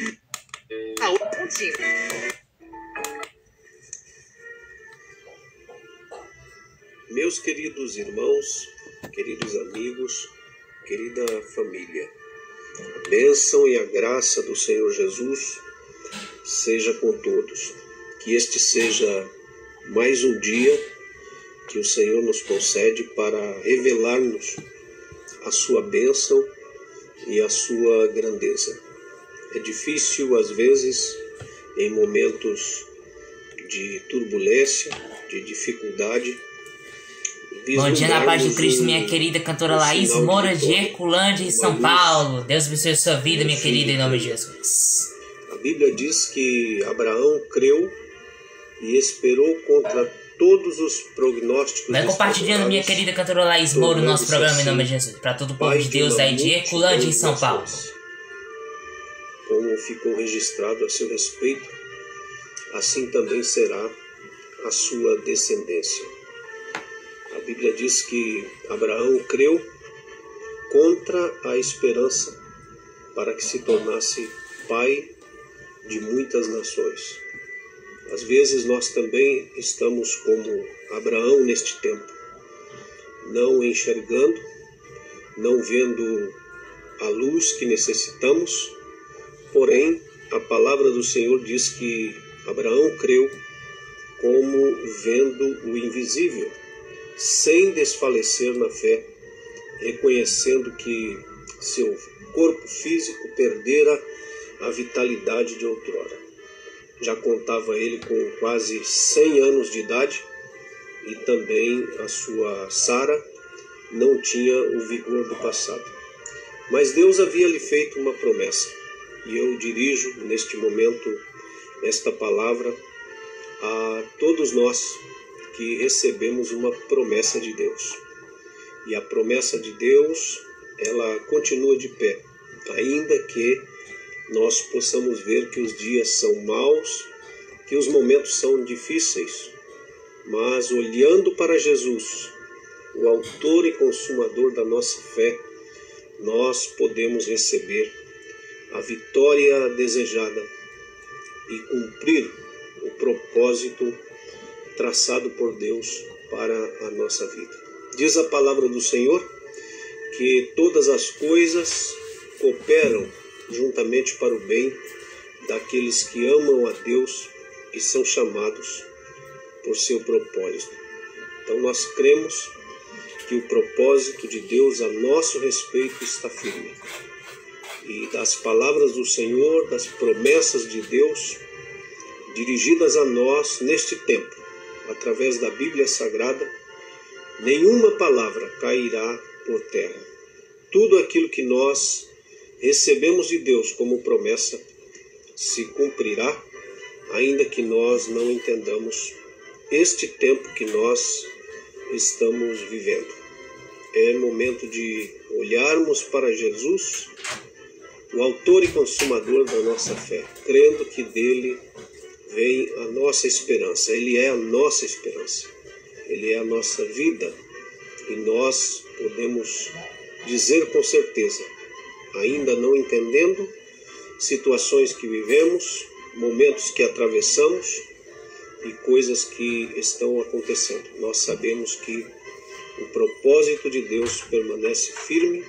Speaker 7: Meus queridos irmãos, queridos amigos, querida família, a bênção e a graça do Senhor Jesus seja com todos. Que este seja mais um dia que o Senhor nos concede para revelar-nos a sua bênção e a sua grandeza. É difícil, às vezes, em momentos de turbulência, de dificuldade,
Speaker 2: bom dia na paz de Cristo, minha querida cantora Laís Moura de Herculândia, em São Paulo. Deus abençoe a sua vida, minha querida, em nome de Jesus.
Speaker 7: A Bíblia diz que Abraão creu e esperou contra todos os prognósticos.
Speaker 2: Vai compartilhando, minha querida cantora Laís Moura, o nosso programa, em nome de Jesus. Para todo o povo de Deus aí de Herculândia, em São Paulo.
Speaker 7: Como ficou registrado a seu respeito, assim também será a sua descendência. A Bíblia diz que Abraão creu contra a esperança para que se tornasse pai de muitas nações. Às vezes nós também estamos como Abraão neste tempo, não enxergando, não vendo a luz que necessitamos, porém a palavra do Senhor diz que Abraão creu como vendo o invisível, sem desfalecer na fé, reconhecendo que seu corpo físico perdera a vitalidade de outrora. Já contava ele com quase cem anos de idade e também a sua Sara não tinha o vigor do passado. Mas Deus havia lhe feito uma promessa, e eu dirijo neste momento esta palavra a todos nós que recebemos uma promessa de Deus. E a promessa de Deus, ela continua de pé, ainda que nós possamos ver que os dias são maus, que os momentos são difíceis, mas olhando para Jesus, o autor e consumador da nossa fé, nós podemos receber a vitória desejada e cumprir o propósito traçado por Deus para a nossa vida. Diz a palavra do Senhor que todas as coisas cooperam juntamente para o bem daqueles que amam a Deus e são chamados por seu propósito. Então nós cremos que o propósito de Deus a nosso respeito está firme. E das palavras do Senhor, das promessas de Deus dirigidas a nós neste tempo, através da Bíblia Sagrada, nenhuma palavra cairá por terra. Tudo aquilo que nós recebemos de Deus como promessa se cumprirá, ainda que nós não entendamos este tempo que nós estamos vivendo. É momento de olharmos para Jesus, o autor e consumador da nossa fé, crendo que dele vem a nossa esperança. Ele é a nossa esperança. Ele é a nossa vida. E nós podemos dizer com certeza, ainda não entendendo situações que vivemos, momentos que atravessamos e coisas que estão acontecendo, nós sabemos que o propósito de Deus permanece firme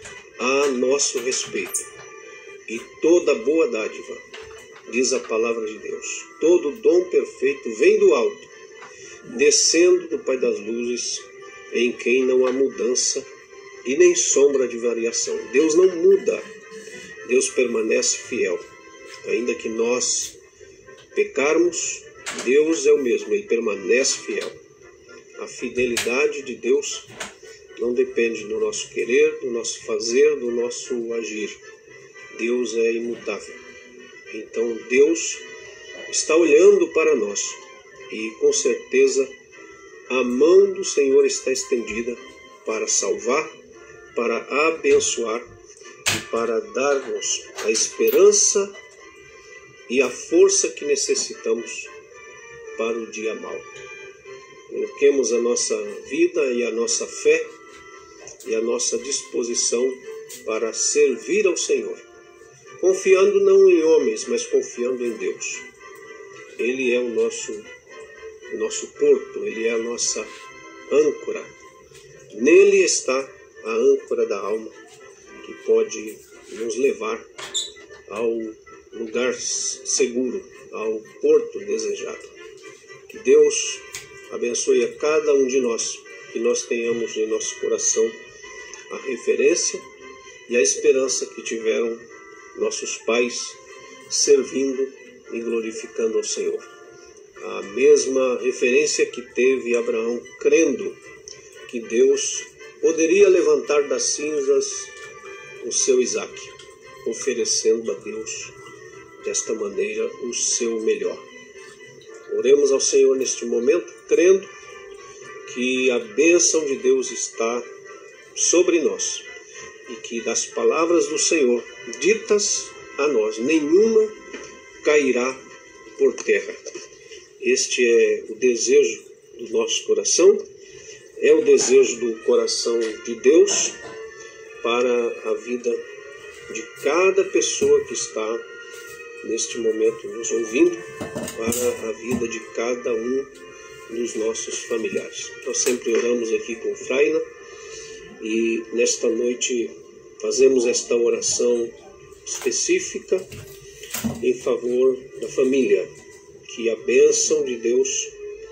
Speaker 7: a nosso respeito. E toda boa dádiva, diz a palavra de Deus, todo dom perfeito vem do alto, descendo do Pai das luzes, em quem não há mudança e nem sombra de variação. Deus não muda, Deus permanece fiel. Ainda que nós pecarmos, Deus é o mesmo, Ele permanece fiel. A fidelidade de Deus não depende do nosso querer, do nosso fazer, do nosso agir. Deus é imutável. Então Deus está olhando para nós e com certeza a mão do Senhor está estendida para salvar, para abençoar e para dar-nos a esperança e a força que necessitamos para o dia mau. Coloquemos a nossa vida e a nossa fé e a nossa disposição para servir ao Senhor, confiando não em homens, mas confiando em Deus. Ele é o nosso, o nosso porto, Ele é a nossa âncora. Nele está a âncora da alma, que pode nos levar ao lugar seguro, ao porto desejado. Que Deus abençoe a cada um de nós, que nós tenhamos em nosso coração a referência e a esperança que tiveram nossos pais servindo e glorificando ao Senhor. A mesma referência que teve Abraão, crendo que Deus poderia levantar das cinzas o seu Isaque, oferecendo a Deus desta maneira o seu melhor. Oremos ao Senhor neste momento, crendo que a bênção de Deus está sobre nós e que das palavras do Senhor ditas a nós, nenhuma cairá por terra. Este é o desejo do nosso coração, é o desejo do coração de Deus para a vida de cada pessoa que está neste momento nos ouvindo, para a vida de cada um dos nossos familiares. Nós sempre oramos aqui com Fraina e nesta noite fazemos esta oração específica em favor da família. Que a bênção de Deus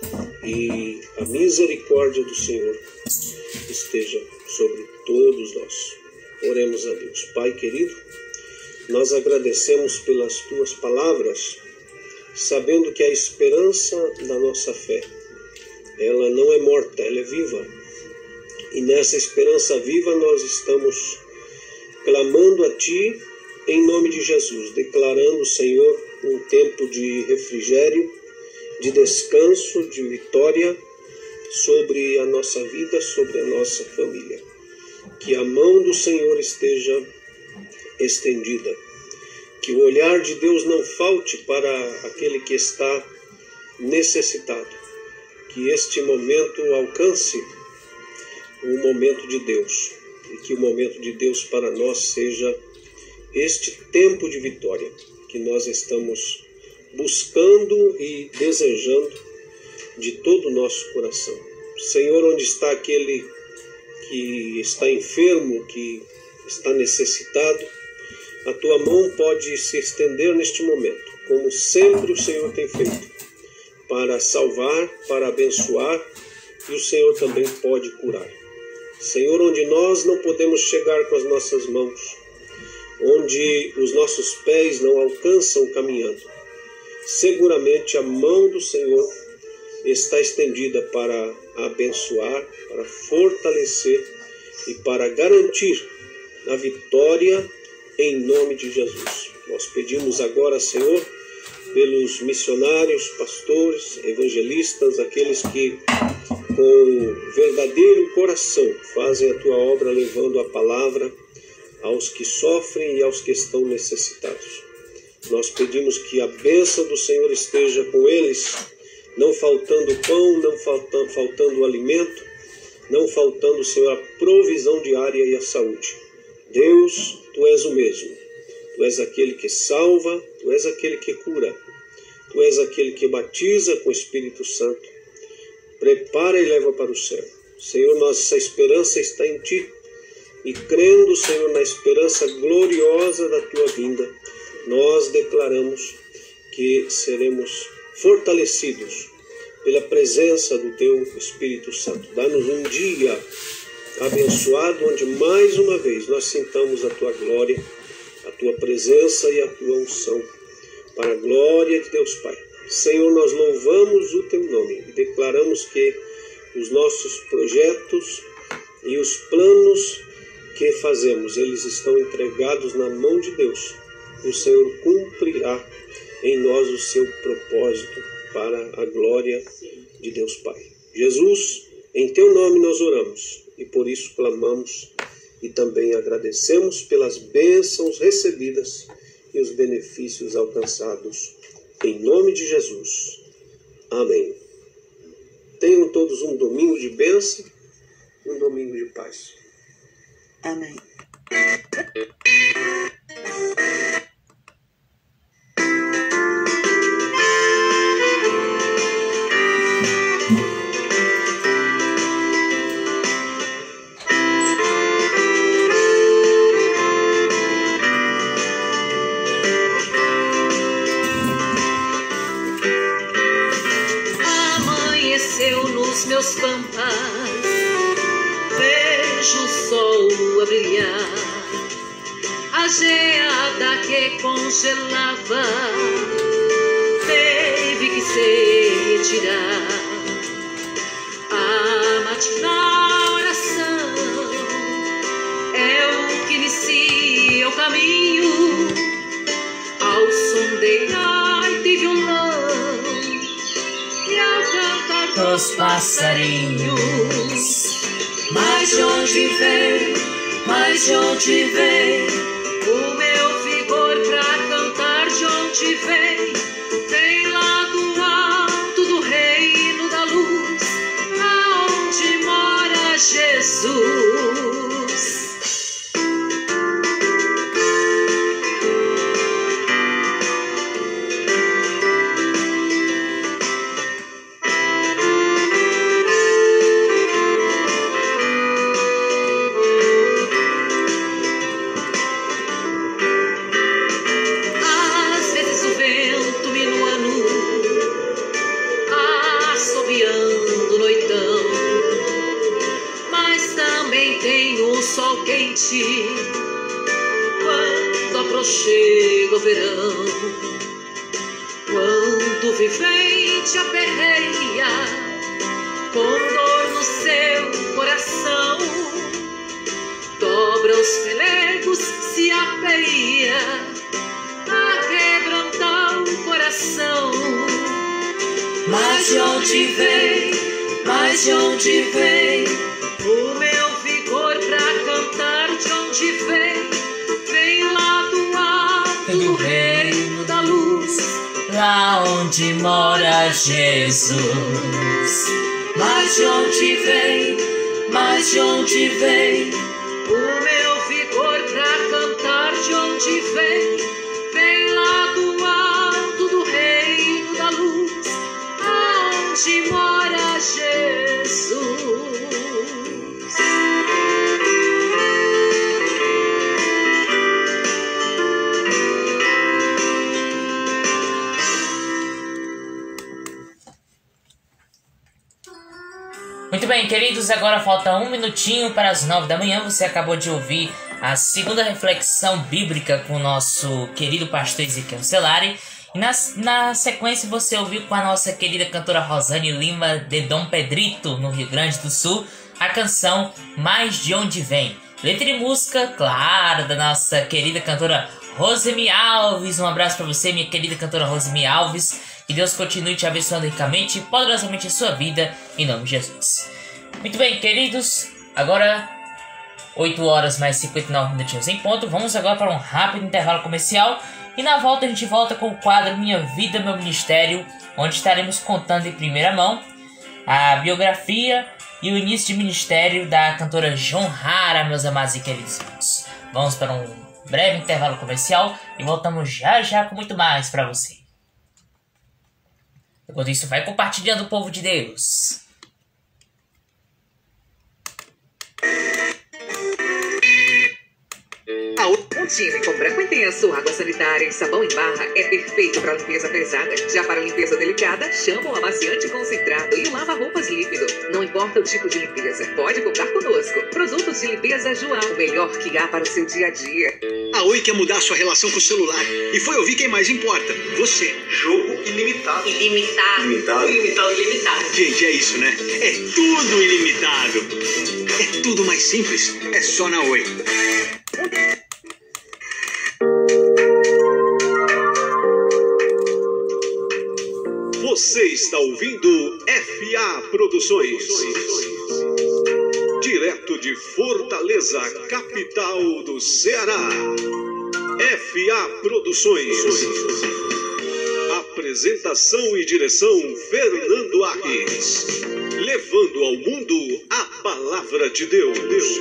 Speaker 7: e a misericórdia do Senhor esteja sobre todos nós. Oremos a Deus. Pai querido, nós agradecemos pelas Tuas palavras, sabendo que a esperança da nossa fé, ela não é morta, ela é viva. E nessa esperança viva nós estamos clamando a Ti em nome de Jesus, declarando, Senhor, um tempo de refrigério, de descanso, de vitória sobre a nossa vida, sobre a nossa família. Que a mão do Senhor esteja estendida. Que o olhar de Deus não falte para aquele que está necessitado. Que este momento alcance o momento de Deus. E que o momento de Deus para nós seja este tempo de vitória que nós estamos buscando e desejando de todo o nosso coração. Senhor, onde está aquele que está enfermo, que está necessitado, a tua mão pode se estender neste momento, como sempre o Senhor tem feito, para salvar, para abençoar, e o Senhor também pode curar. Senhor, onde nós não podemos chegar com as nossas mãos, onde os nossos pés não alcançam caminhando, seguramente a mão do Senhor está estendida para abençoar, para fortalecer e para garantir a vitória em nome de Jesus. Nós pedimos agora, Senhor, pelos missionários, pastores, evangelistas, aqueles que com verdadeiro coração fazem a tua obra levando a palavra aos que sofrem e aos que estão necessitados. Nós pedimos que a bênção do Senhor esteja com eles, não faltando pão, não faltando, faltando alimento, não faltando, Senhor, a provisão diária e a saúde. Deus, Tu és o mesmo. Tu és aquele que salva, Tu és aquele que cura, Tu és aquele que batiza com o Espírito Santo, prepara e leva para o céu. Senhor, nossa esperança está em Ti, e crendo, Senhor, na esperança gloriosa da Tua vinda, nós declaramos que seremos fortalecidos pela presença do Teu Espírito Santo. Dá-nos um dia abençoado, onde mais uma vez nós sintamos a Tua glória, a Tua presença e a Tua unção, para a glória de Deus Pai. Senhor, nós louvamos o Teu nome e declaramos que os nossos projetos e os planos que fazemos, eles estão entregados na mão de Deus. O Senhor cumprirá em nós o seu propósito para a glória de Deus Pai. Jesus, em Teu nome nós oramos e por isso clamamos e também agradecemos pelas bênçãos recebidas e os benefícios alcançados. Em nome de Jesus. Amém. Tenham todos um domingo de bênção, um domingo de paz.
Speaker 8: Amém.
Speaker 9: Amanheceu nos meus pampas, vejo o sol a brilhar, a geada que congelava teve que se retirar. A matinal oração é o que inicia o caminho, ao som de gaita e violão e ao cantar
Speaker 2: dos passarinhos.
Speaker 9: Mas de onde vem, mas de onde vem o meu vigor pra cantar? De onde vem? Vem lá do alto do reino da luz, aonde mora Jesus. Sol quente quando aproxima o verão, quando o vivente aperreia com dor no seu coração, dobra os pelegos, se apeia a quebrantar o mas de onde vem, mas de onde vem o meu vigor pra cantar? De onde vem? Vem lá do alto do reino da luz,
Speaker 2: lá onde mora Jesus.
Speaker 9: Mas de onde vem, mas de onde vem o meu vigor pra cantar? De onde vem? Vem lá do alto do reino da luz, aonde mora Jesus.
Speaker 2: Muito bem, queridos, agora falta um minutinho para as nove da manhã. Você acabou de ouvir a segunda reflexão bíblica com o nosso querido pastor Ezequiel Celari. E na, na sequência você ouviu com a nossa querida cantora Rosane Lima de Dom Pedrito, no Rio Grande do Sul, a canção Mais de Onde Vem. Letra e música, claro, da nossa querida cantora Rosemi Alves. Um abraço para você, minha querida cantora Rosemi Alves. Que Deus continue te abençoando ricamente e poderosamente a sua vida, em nome de Jesus. Muito bem, queridos, agora oito horas mais cinquenta e nove minutinhos em ponto. Vamos agora para um rápido intervalo comercial. E na volta a gente volta com o quadro Minha Vida, Meu Ministério, onde estaremos contando em primeira mão a biografia e o início de ministério da cantora João Rara, meus amados e queridos irmãos. Vamos para um breve intervalo comercial e voltamos já já com muito mais para você. Enquanto isso, vai compartilhando o povo de Deus.
Speaker 8: Um time com branco intenso, água sanitária e sabão em barra é perfeito para limpeza pesada. Já para limpeza delicada, shampoo amaciante concentrado e lava-roupas líquido. Não importa o tipo de limpeza, pode contar conosco. Produtos de limpeza João, o melhor que há para o seu dia a dia.
Speaker 10: A Oi quer mudar sua relação com o celular e foi ouvir quem mais importa, você. Jogo ilimitado.
Speaker 8: Ilimitado.
Speaker 10: Ilimitado.
Speaker 8: Ilimitado, ilimitado.
Speaker 10: Gente, é isso, né? É tudo ilimitado. É tudo mais simples. É só na Oi.
Speaker 11: Você está ouvindo F A Produções, direto de Fortaleza, capital do Ceará. F A Produções. Apresentação e direção Fernando Arques. Levando ao mundo a palavra de Deus.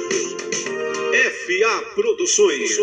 Speaker 11: F A Produções.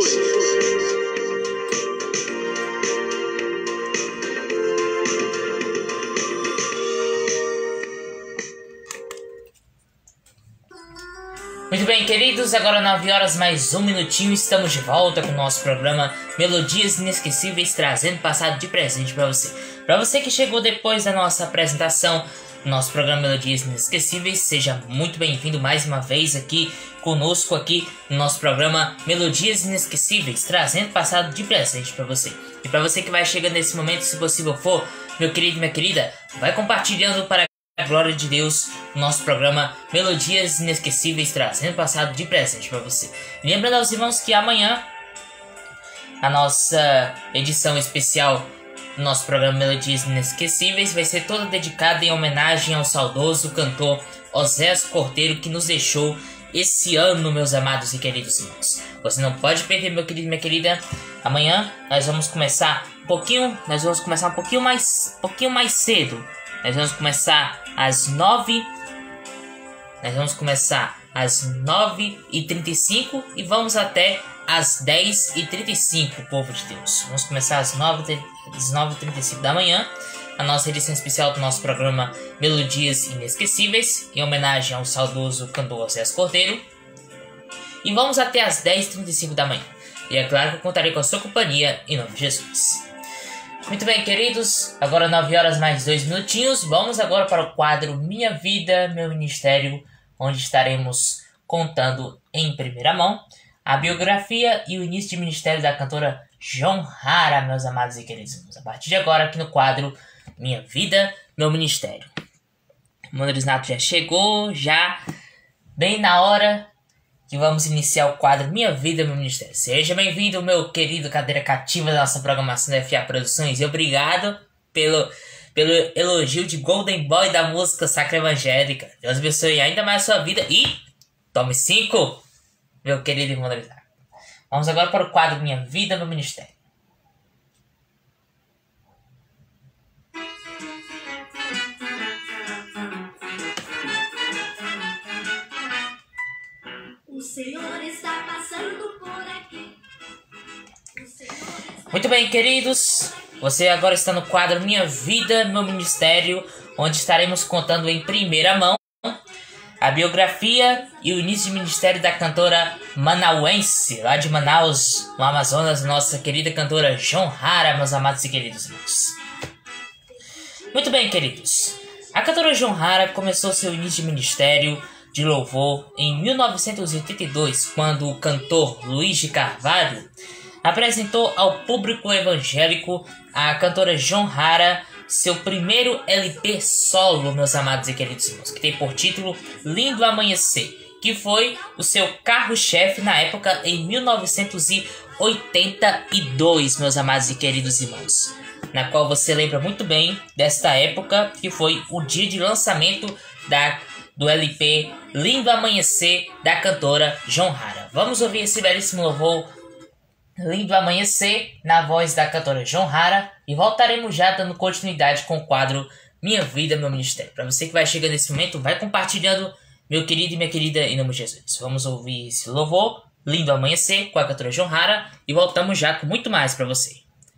Speaker 2: Muito bem, queridos, agora nove horas mais um minutinho, estamos de volta com o nosso programa Melodias Inesquecíveis, trazendo passado de presente para você. Para você que chegou depois da nossa apresentação, nosso programa Melodias Inesquecíveis, seja muito bem-vindo mais uma vez aqui conosco aqui no nosso programa Melodias Inesquecíveis, trazendo passado de presente para você. E para você que vai chegando nesse momento, se possível for, meu querido e minha querida, vai compartilhando para a glória de Deus, o nosso programa Melodias Inesquecíveis, trazendo passado de presente para você. Lembrando aos irmãos que amanhã a nossa edição especial do nosso programa Melodias Inesquecíveis vai ser toda dedicada em homenagem ao saudoso cantor Oséias Cordeiro, que nos deixou esse ano, meus amados e queridos irmãos. Você não pode perder, meu querido e minha querida. Amanhã nós vamos começar um pouquinho, nós vamos começar um pouquinho mais, um pouquinho mais cedo. Nós vamos começar às nove. Nós vamos começar às nove e trinta e cinco e vamos até às dez e trinta e cinco, povo de Deus. Vamos começar às nove e trinta e cinco da manhã, a nossa edição especial do nosso programa Melodias Inesquecíveis, em homenagem ao saudoso cantor Oséias Cordeiro. E vamos até às dez e trinta e cinco da manhã. E é claro que eu contarei com a sua companhia, em nome de Jesus. Muito bem, queridos, agora nove horas mais dois minutinhos, vamos agora para o quadro Minha Vida, Meu Ministério, onde estaremos contando em primeira mão a biografia e o início de ministério da cantora João Rara, meus amados e queridos irmãos. A partir de agora, aqui no quadro Minha Vida, Meu Ministério. O Mano Nato já chegou, já bem na hora que vamos iniciar o quadro Minha Vida, Meu Ministério. Seja bem-vindo, meu querido cadeira cativa da nossa programação da F A Produções. E obrigado pelo, pelo elogio de Golden Boy da música Sacra Evangélica. Deus abençoe ainda mais a sua vida e tome cinco, meu querido irmão David. Vamos agora para o quadro Minha Vida no Ministério.
Speaker 3: O Senhor está passando por aqui.
Speaker 2: Muito bem, queridos. Você agora está no quadro Minha Vida, Meu Ministério, onde estaremos contando em primeira mão a biografia e o início de ministério da cantora manauense, lá de Manaus, no Amazonas, nossa querida cantora João Hara, meus amados e queridos irmãos. Muito bem, queridos. A cantora João Hara começou seu início de ministério de louvor em mil novecentos e oitenta e dois, quando o cantor Luiz de Carvalho apresentou ao público evangélico a cantora João Hara seu primeiro L P solo, meus amados e queridos irmãos, que tem por título Lindo Amanhecer, que foi o seu carro-chefe na época em mil novecentos e oitenta e dois, meus amados e queridos irmãos, na qual você lembra muito bem desta época, que foi o dia de lançamento da, do L P Lindo Amanhecer da cantora João Hara. Vamos ouvir esse belíssimo louvor Lindo Amanhecer, na voz da cantora João Hara, e voltaremos já dando continuidade com o quadro Minha Vida, Meu Ministério. Para você que vai chegando nesse momento, vai compartilhando, meu querido e minha querida, em nome de Jesus. Vamos ouvir esse louvor, Lindo Amanhecer, com a cantora João Hara, e voltamos já com muito mais para você.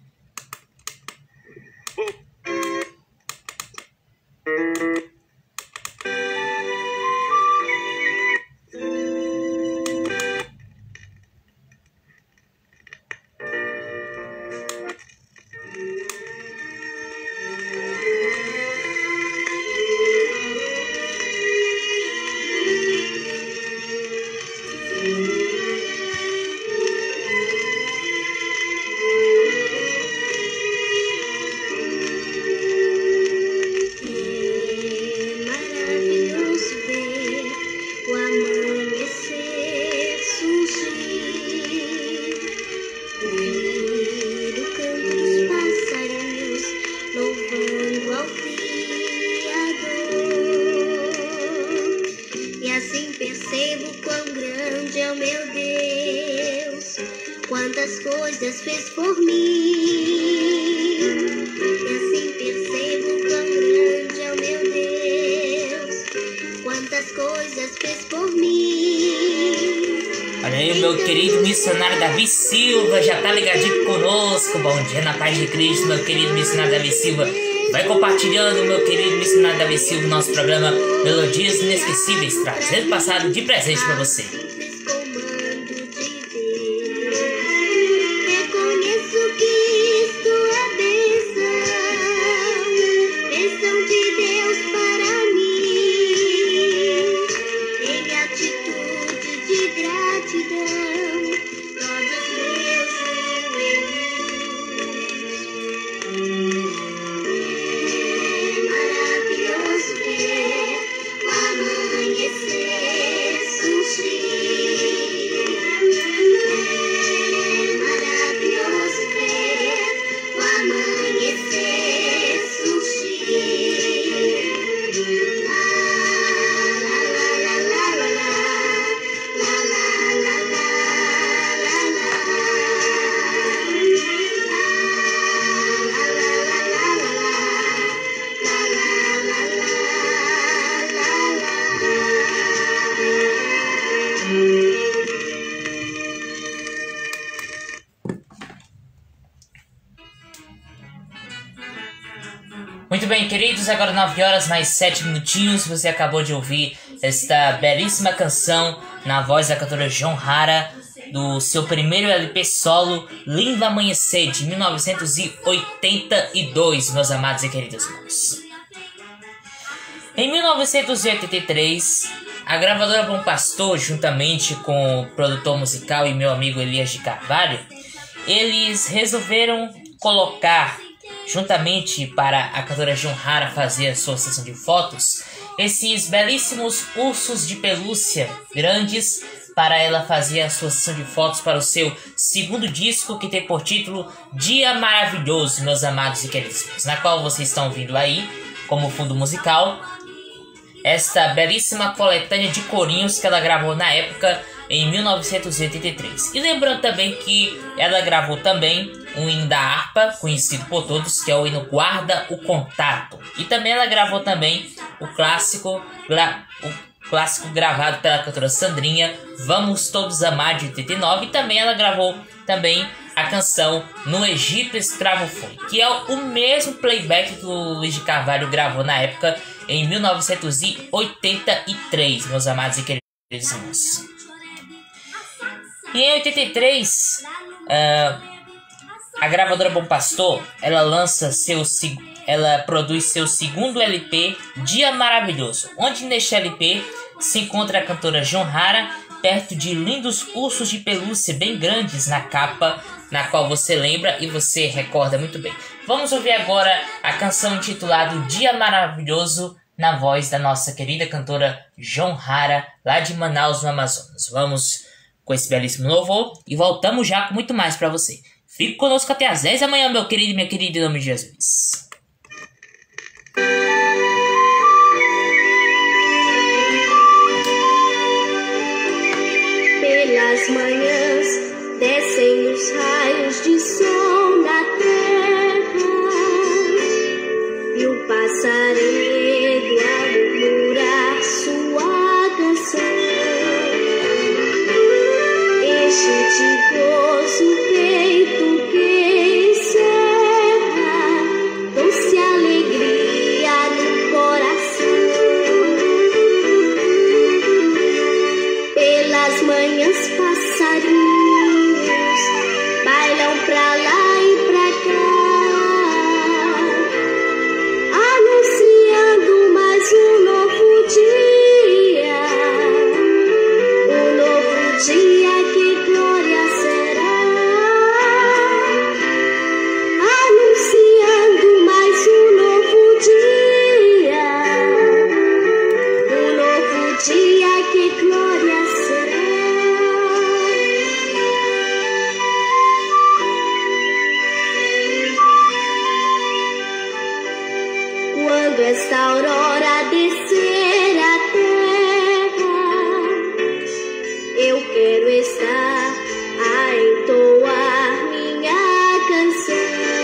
Speaker 3: Quantas coisas fez por mim, e assim percebo quão grande é o meu Deus. Quantas coisas fez por mim.
Speaker 2: Olha aí o meu querido missionário Davi Silva, já tá ligadinho conosco. Bom dia na paz de Cristo, meu querido missionário Davi Silva. Vai compartilhando, meu querido missionário Davi Silva, nosso programa Melodias Inesquecíveis, trazendo passado de presente pra você. Muito bem, queridos, agora nove horas mais sete minutinhos. Você acabou de ouvir esta belíssima canção na voz da cantora João Hara, do seu primeiro L P solo, Lindo Amanhecer, de mil novecentos e oitenta e dois, meus amados e queridos irmãos. Em mil novecentos e oitenta e três, a gravadora Bom Pastor, juntamente com o produtor musical e meu amigo Elias de Carvalho, eles resolveram colocar, juntamente para a cantora João Hara fazer a sua sessão de fotos, esses belíssimos ursos de pelúcia grandes para ela fazer a sua sessão de fotos para o seu segundo disco, que tem por título Dia Maravilhoso, meus amados e queridos, na qual vocês estão ouvindo aí, como fundo musical, esta belíssima coletânea de corinhos que ela gravou na época, em mil novecentos e oitenta e três. E lembrando também que ela gravou também um hino da harpa, conhecido por todos, que é o hino Guarda o Contato. E também ela gravou também o clássico, gra, o clássico gravado pela cantora Sandrinha, Vamos Todos Amar, de oitenta e nove. E também ela gravou também a canção No Egito Escravo Foi, que é o mesmo playback que o Luiz de Carvalho gravou na época, em mil novecentos e oitenta e três, meus amados e queridos irmãos. E em oitenta e três, uh, a gravadora Bom Pastor, ela lança seu, ela produz seu segundo L P, Dia Maravilhoso, onde neste L P se encontra a cantora João Rara, perto de lindos ursos de pelúcia bem grandes na capa, na qual você lembra e você recorda muito bem. Vamos ouvir agora a canção intitulada Dia Maravilhoso, na voz da nossa querida cantora João Rara, lá de Manaus, no Amazonas. Vamos com esse belíssimo louvor e voltamos já com muito mais para você. Fique conosco até às dez da manhã, meu querido e minha querida, em nome de Jesus.
Speaker 3: Pelas manhãs descem os raios de sol na terra e o passarinho a murmurar sua canção. Enche de gozo o peito que encerra doce alegria no coração. Pelas manhãs passarinhos bailam pra lá e pra cá, anunciando mais um novo dia, um novo dia que glória será, anunciando mais um novo dia, um novo dia que glória será. Quando esta aurora descer a terra, eu quero estar a entoar minha canção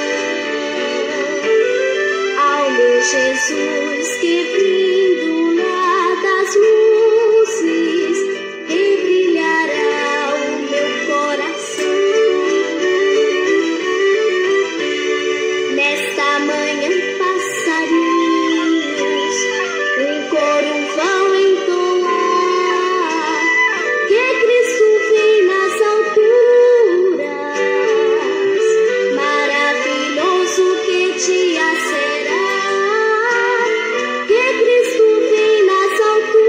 Speaker 3: ao meu Jesus que vindo lá das luzes rebrilhará o meu coração. Nesta manhã passarinhos um coro vão entoar que Cristo vem nas alturas, maravilhoso que dia será, que Cristo vem nas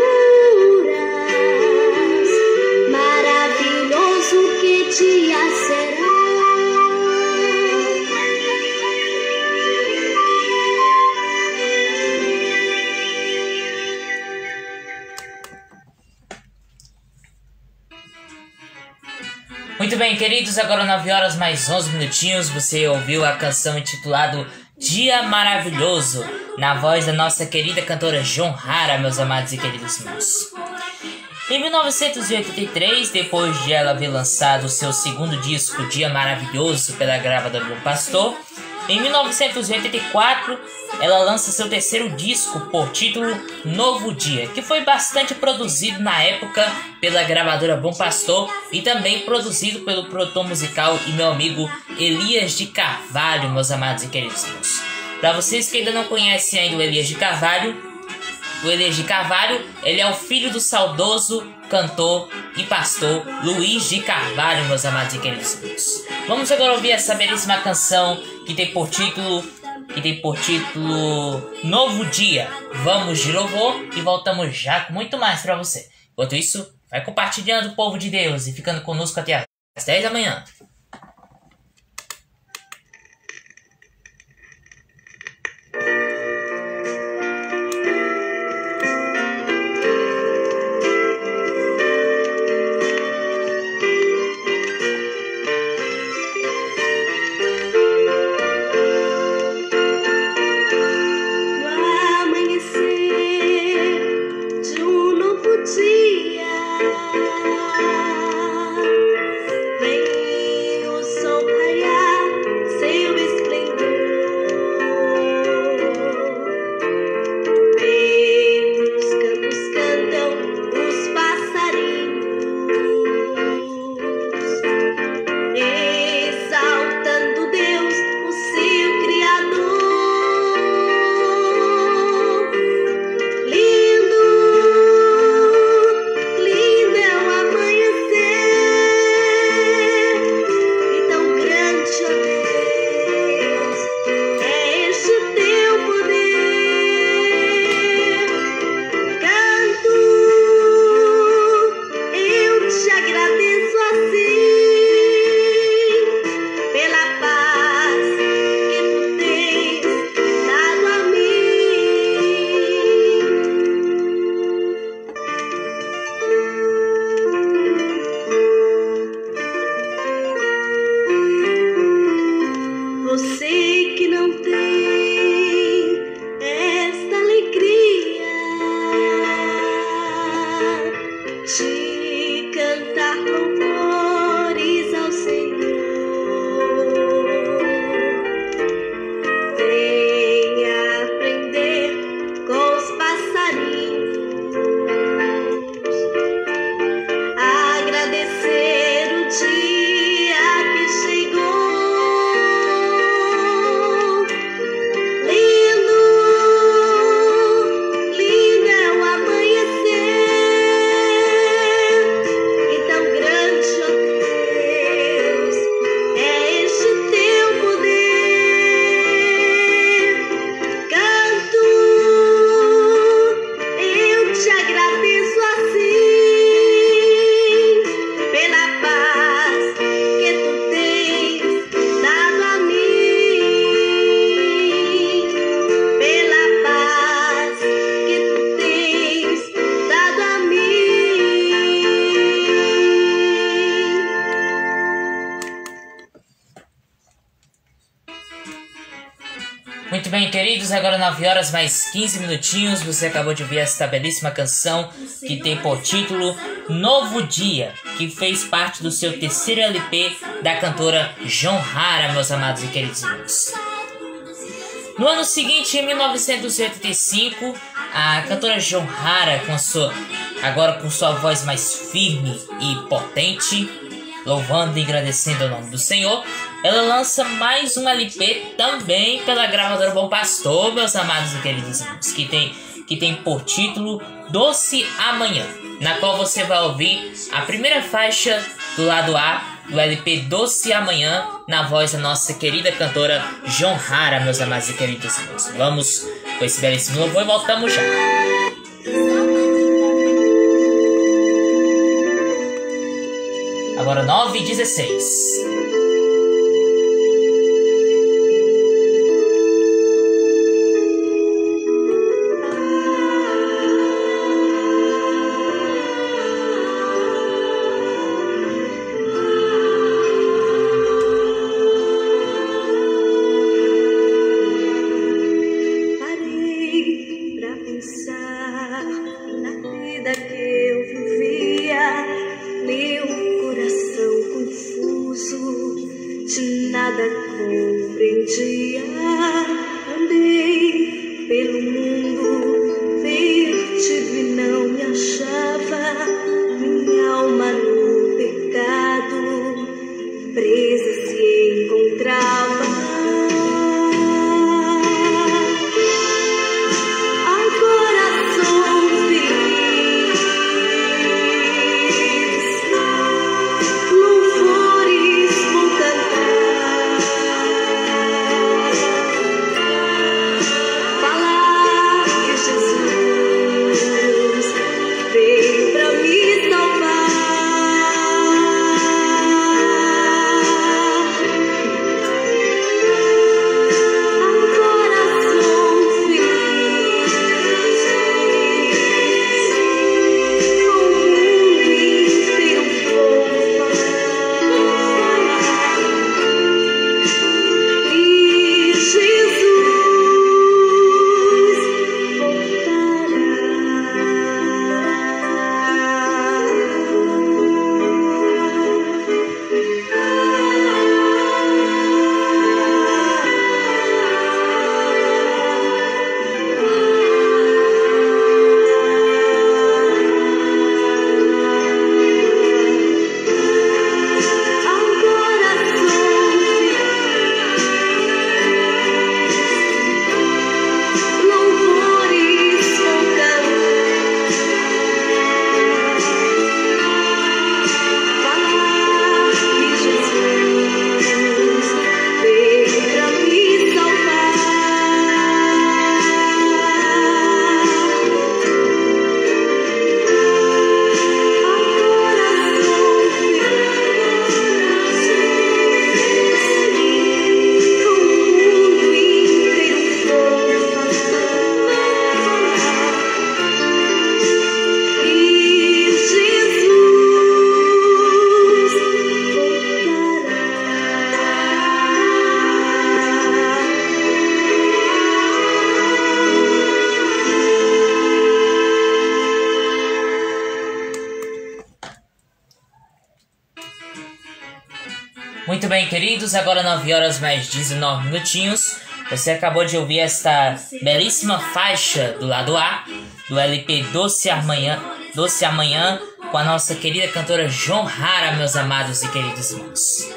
Speaker 3: alturas, maravilhoso que dia será.
Speaker 2: Muito bem, queridos, agora nove horas mais onze minutinhos, você ouviu a canção intitulada Dia Maravilhoso, na voz da nossa querida cantora João Rara, meus amados e queridos irmãos. Em mil novecentos e oitenta e três, depois de ela haver lançado o seu segundo disco, Dia Maravilhoso, pela gravadora Bom Pastor, em mil novecentos e oitenta e quatro, ela lança seu terceiro disco por título Novo Dia, que foi bastante produzido na época pela gravadora Bom Pastor e também produzido pelo produtor musical e meu amigo Elias de Carvalho, meus amados e queridos irmãos. Para vocês que ainda não conhecem ainda o Elias de Carvalho, o Elias de Carvalho, ele é o filho do saudoso cantor e pastor Luiz de Carvalho, meus amados e queridos irmãos. Vamos agora ouvir essa belíssima canção que tem por título que tem por título Novo Dia. Vamos de louvor e voltamos já com muito mais para você. Enquanto isso, vai compartilhando o povo de Deus e ficando conosco até às dez da manhã. Muito bem, queridos, agora nove horas mais quinze minutinhos. Você acabou de ouvir esta belíssima canção que tem por título Novo Dia, que fez parte do seu terceiro L P da cantora João Hara, meus amados e queridos irmãos. No ano seguinte, em mil novecentos e oitenta e cinco, a cantora João Hara, com sua, agora com sua voz mais firme e potente, louvando e agradecendo o nome do Senhor, ela lança mais um L P também pela gravadora Bom Pastor, meus amados e queridos irmãos, que tem, que tem por título Doce Amanhã, na qual você vai ouvir a primeira faixa do lado A do L P Doce Amanhã, na voz da nossa querida cantora João Hara, meus amados e queridos irmãos. Vamos com esse belíssimo louvor e voltamos já. Agora nove e dezesseis. Muito bem, queridos, agora nove horas mais dezenove minutinhos. Você acabou de ouvir esta belíssima faixa do lado A do L P Doce Amanhã, Doce Amanhã, com a nossa querida cantora João Hara, meus amados e queridos irmãos.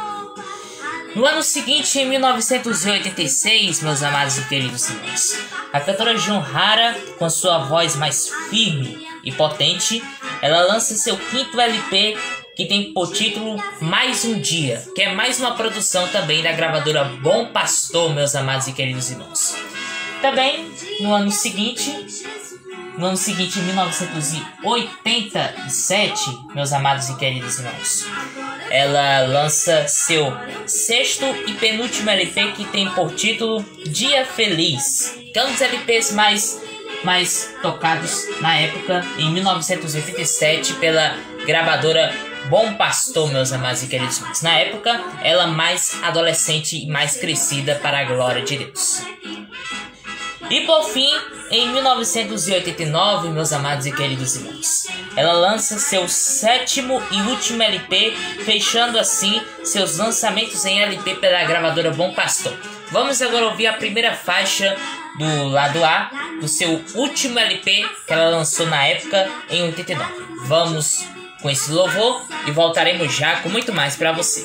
Speaker 2: No ano seguinte, em mil novecentos e oitenta e seis, meus amados e queridos irmãos, a cantora João Hara, com sua voz mais firme e potente, ela lança seu quinto L P, que tem por título Mais um Dia, que é mais uma produção também da gravadora Bom Pastor, meus amados e queridos irmãos. Também, no ano seguinte, no ano seguinte, em mil novecentos e oitenta e sete, meus amados e queridos irmãos, ela lança seu sexto e penúltimo L P, que tem por título Dia Feliz, que é um dos L Ps mais, mais tocados na época, em mil novecentos e oitenta e sete, pela gravadora Bom Pastor, meus amados e queridos irmãos. Na época, ela mais adolescente e mais crescida para a glória de Deus. E por fim, em mil novecentos e oitenta e nove, meus amados e queridos irmãos, ela lança seu sétimo e último L P, fechando assim seus lançamentos em L P pela gravadora Bom Pastor. Vamos agora ouvir a primeira faixa do lado A do seu último L P que ela lançou na época, em oitenta e nove. Vamos com esse louvor e voltaremos já com muito mais para você.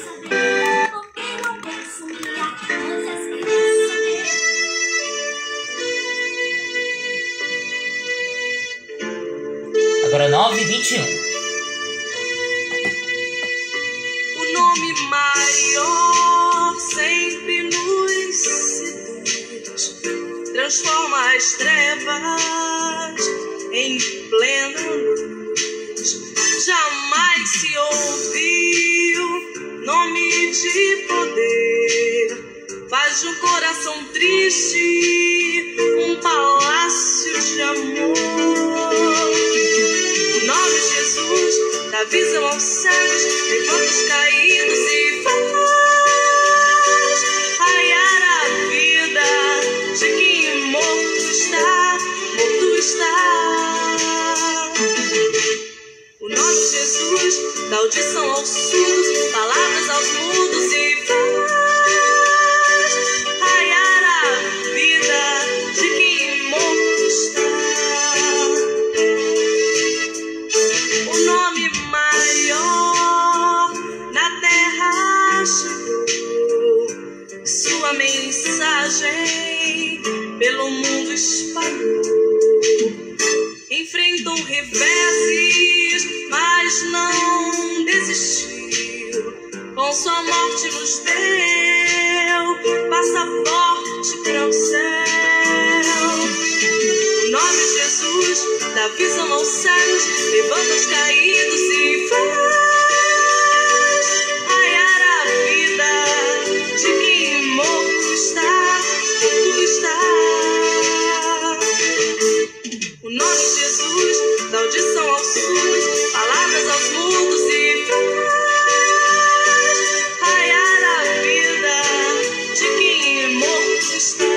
Speaker 2: Agora nove e vinte e um.
Speaker 9: O nome maior sempre nos seduz, transforma as trevas em plena luz. Jamais se ouviu nome de poder, faz de um coração triste um palácio de amor. O nome de Jesus dá visão aos cegos, levanta os caídos e faz raiar a vida de quem morto está, morto está. O nome de Jesus dá audição aos surdos, palavras aos mudos e faz raiar a vida de quem morto está. O nome maior na terra chegou, sua mensagem pelo mundo espalhou. Enfrentou reveses, mas não desistiu. Com sua morte nos deu passaporte para o céu. O nome de Jesus dá visão aos cegos, levanta os caídos e faz raiar a vida de quem morto está, morto está. O nome de Jesus dá audição aos surdos, palavras aos mudos e faz raiar a vida de quem morto está.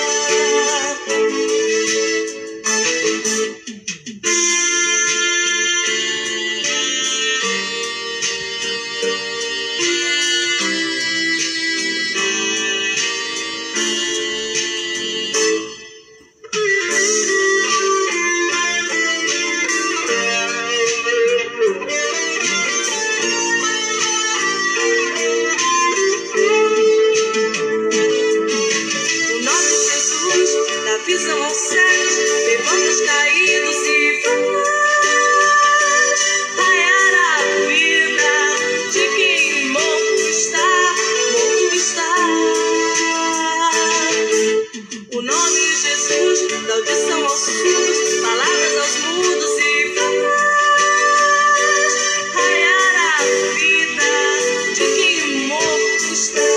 Speaker 9: Visão aos cegos, levanta os caídos e faz raiar a vida de quem morto está, morto está. O nome de Jesus dá audição aos surdos, palavras aos mudos e faz raiar a vida de quem morto está.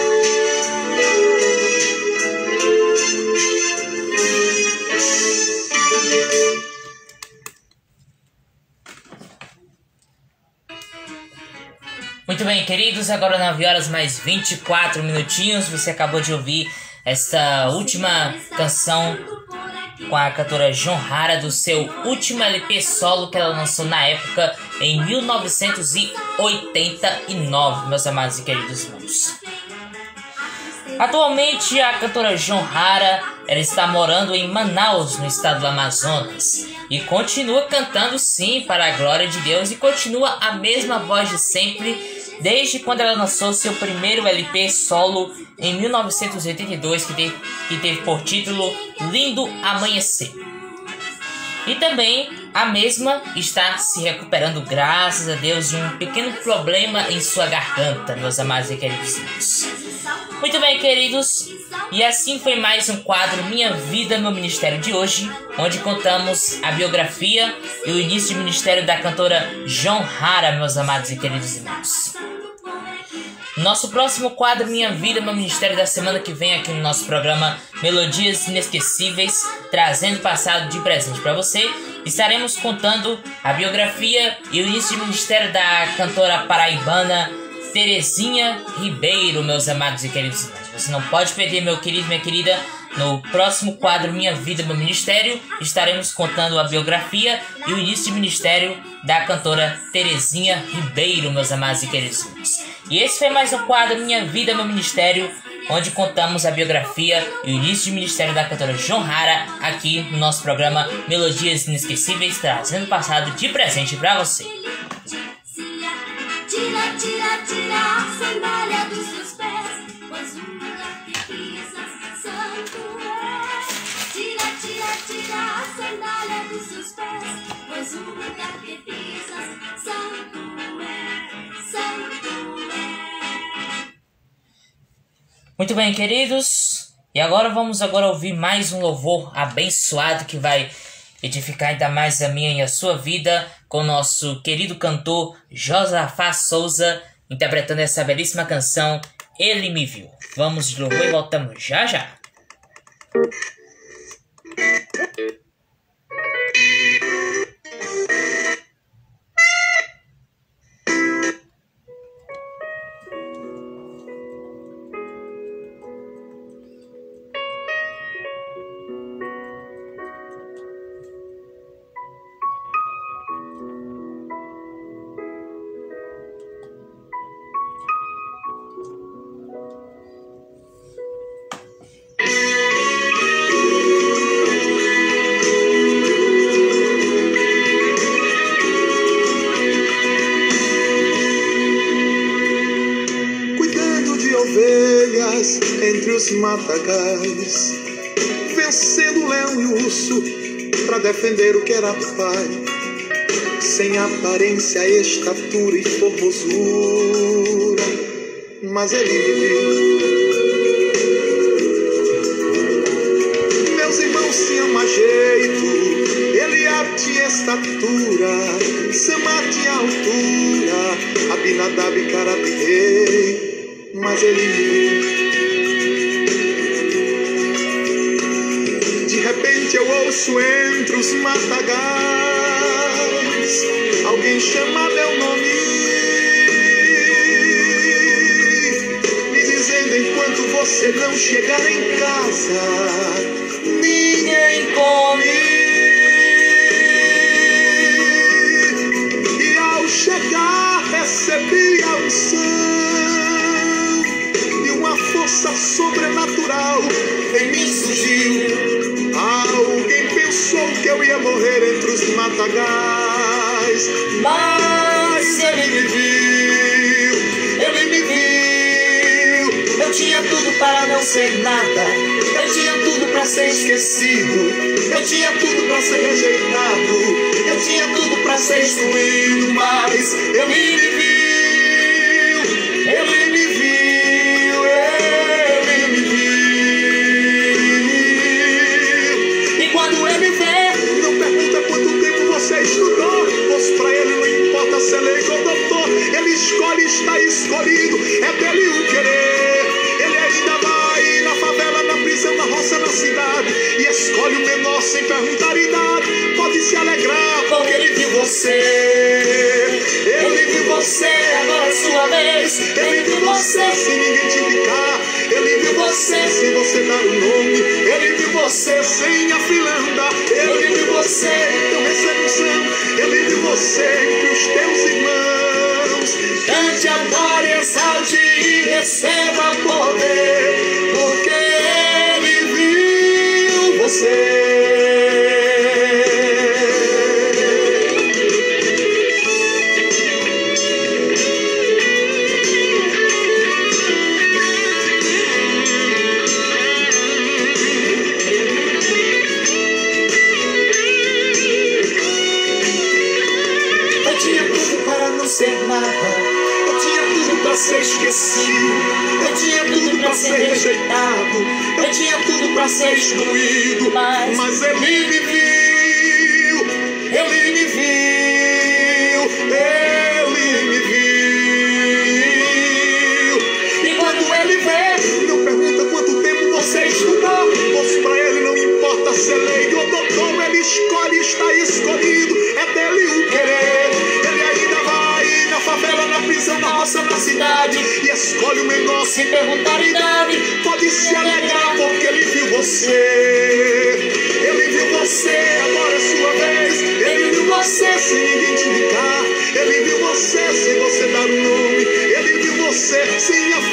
Speaker 2: Muito bem, queridos, agora nove horas mais vinte e quatro minutinhos. Você acabou de ouvir esta última canção com a cantora John Hara do seu último L P solo que ela lançou na época em mil novecentos e oitenta e nove, meus amados e queridos irmãos. Atualmente a cantora John Hara ela está morando em Manaus, no estado do Amazonas, e continua cantando sim para a glória de Deus e continua a mesma voz de sempre, desde quando ela lançou seu primeiro L P solo em mil novecentos e oitenta e dois, que teve, que teve por título Lindo Amanhecer. E também a mesma está se recuperando, graças a Deus, de um pequeno problema em sua garganta, meus amados e queridos irmãos. Muito bem, queridos, e assim foi mais um quadro Minha Vida, Meu Ministério de hoje, onde contamos a biografia e o início de ministério da cantora John Hara, meus amados e queridos irmãos. Nosso próximo quadro Minha Vida, Meu Ministério da semana que vem aqui no nosso programa Melodias Inesquecíveis, trazendo passado de presente para você, estaremos contando a biografia e o início de ministério da cantora paraibana Terezinha Ribeiro, meus amados e queridos irmãos. Você não pode perder, meu querido e minha querida. No próximo quadro Minha Vida, Meu Ministério, estaremos contando a biografia e o início de ministério da cantora Terezinha Ribeiro, meus amados e queridos irmãos. E esse foi mais um quadro Minha Vida, Meu Ministério, onde contamos a biografia e o início de ministério da cantora João Rara, aqui no nosso programa Melodias Inesquecíveis, trazendo o passado de presente para você.
Speaker 3: Tira, tira, tira a sandália dos seus pés, pois o lugar que pisas santo é. Tira, tira, tira a sandália dos seus pés, pois o lugar que pisas santo é, santo é.
Speaker 2: Muito bem, queridos, e agora vamos agora ouvir mais um louvor abençoado que vai edificar ainda mais a minha e a sua vida, com o nosso querido cantor Josafá Souza, interpretando essa belíssima canção Ele Me Viu. Vamos de louvor e voltamos já já.
Speaker 12: Entre os matagais, vencendo o leão e o urso pra defender o que era pai, sem aparência, estatura e formosura, mas ele me viu. Meus irmãos tinham mais jeito, Eliab tinha estatura, Samar tinha altura, Abinadab e cara de rei, mas ele me viu. Eu ouço entre os matagais alguém chamar meu nome, me dizendo: enquanto você não chegar em casa, ninguém come. E ao chegar recebi a unção e uma força sobrenatural em mim surgiu. Alguém pensou que eu ia morrer entre os matagais, mas ele me viu, ele me viu.
Speaker 9: Eu tinha tudo para não ser nada, eu tinha tudo para ser esquecido, eu tinha tudo para ser rejeitado, eu tinha tudo para ser excluído, mas ele me viu, ele me viu.
Speaker 12: Estudou, pois pra ele não importa se é leigo ou doutor, ele escolhe, está escolhido, é dele o querer. Ele ainda vai na favela, na prisão, na roça, na cidade, e escolhe o menor sem perguntar idade. Pode se alegrar, porque ele viu você, ele viu você, agora é sua vez. Ele viu você sem ninguém te indicar, ele viu você sem você dar o nome, ele viu você sem a fila andar, ele viu você, então recebe o seu, ele viu você entre os teus irmãos.
Speaker 9: Cante, adore, exalte e receba poder, porque ele viu você.
Speaker 12: Eu tinha tudo pra ser esquecido, eu tinha tudo pra ser rejeitado, eu tinha tudo pra ser excluído, mas, mas ele me viu, ele me viu, ele me viu. E quando ele vê, não pergunta quanto tempo você estudou, pois pra ele não importa se é leigo ou doutor, ele escolhe, está escolhido.
Speaker 2: Se perguntar a idade,
Speaker 12: pode se alegrar porque ele viu você. Ele viu você, agora é sua vez. Ele viu você sem identificar. Ele viu você sem você dar um nome. Ele viu você sem a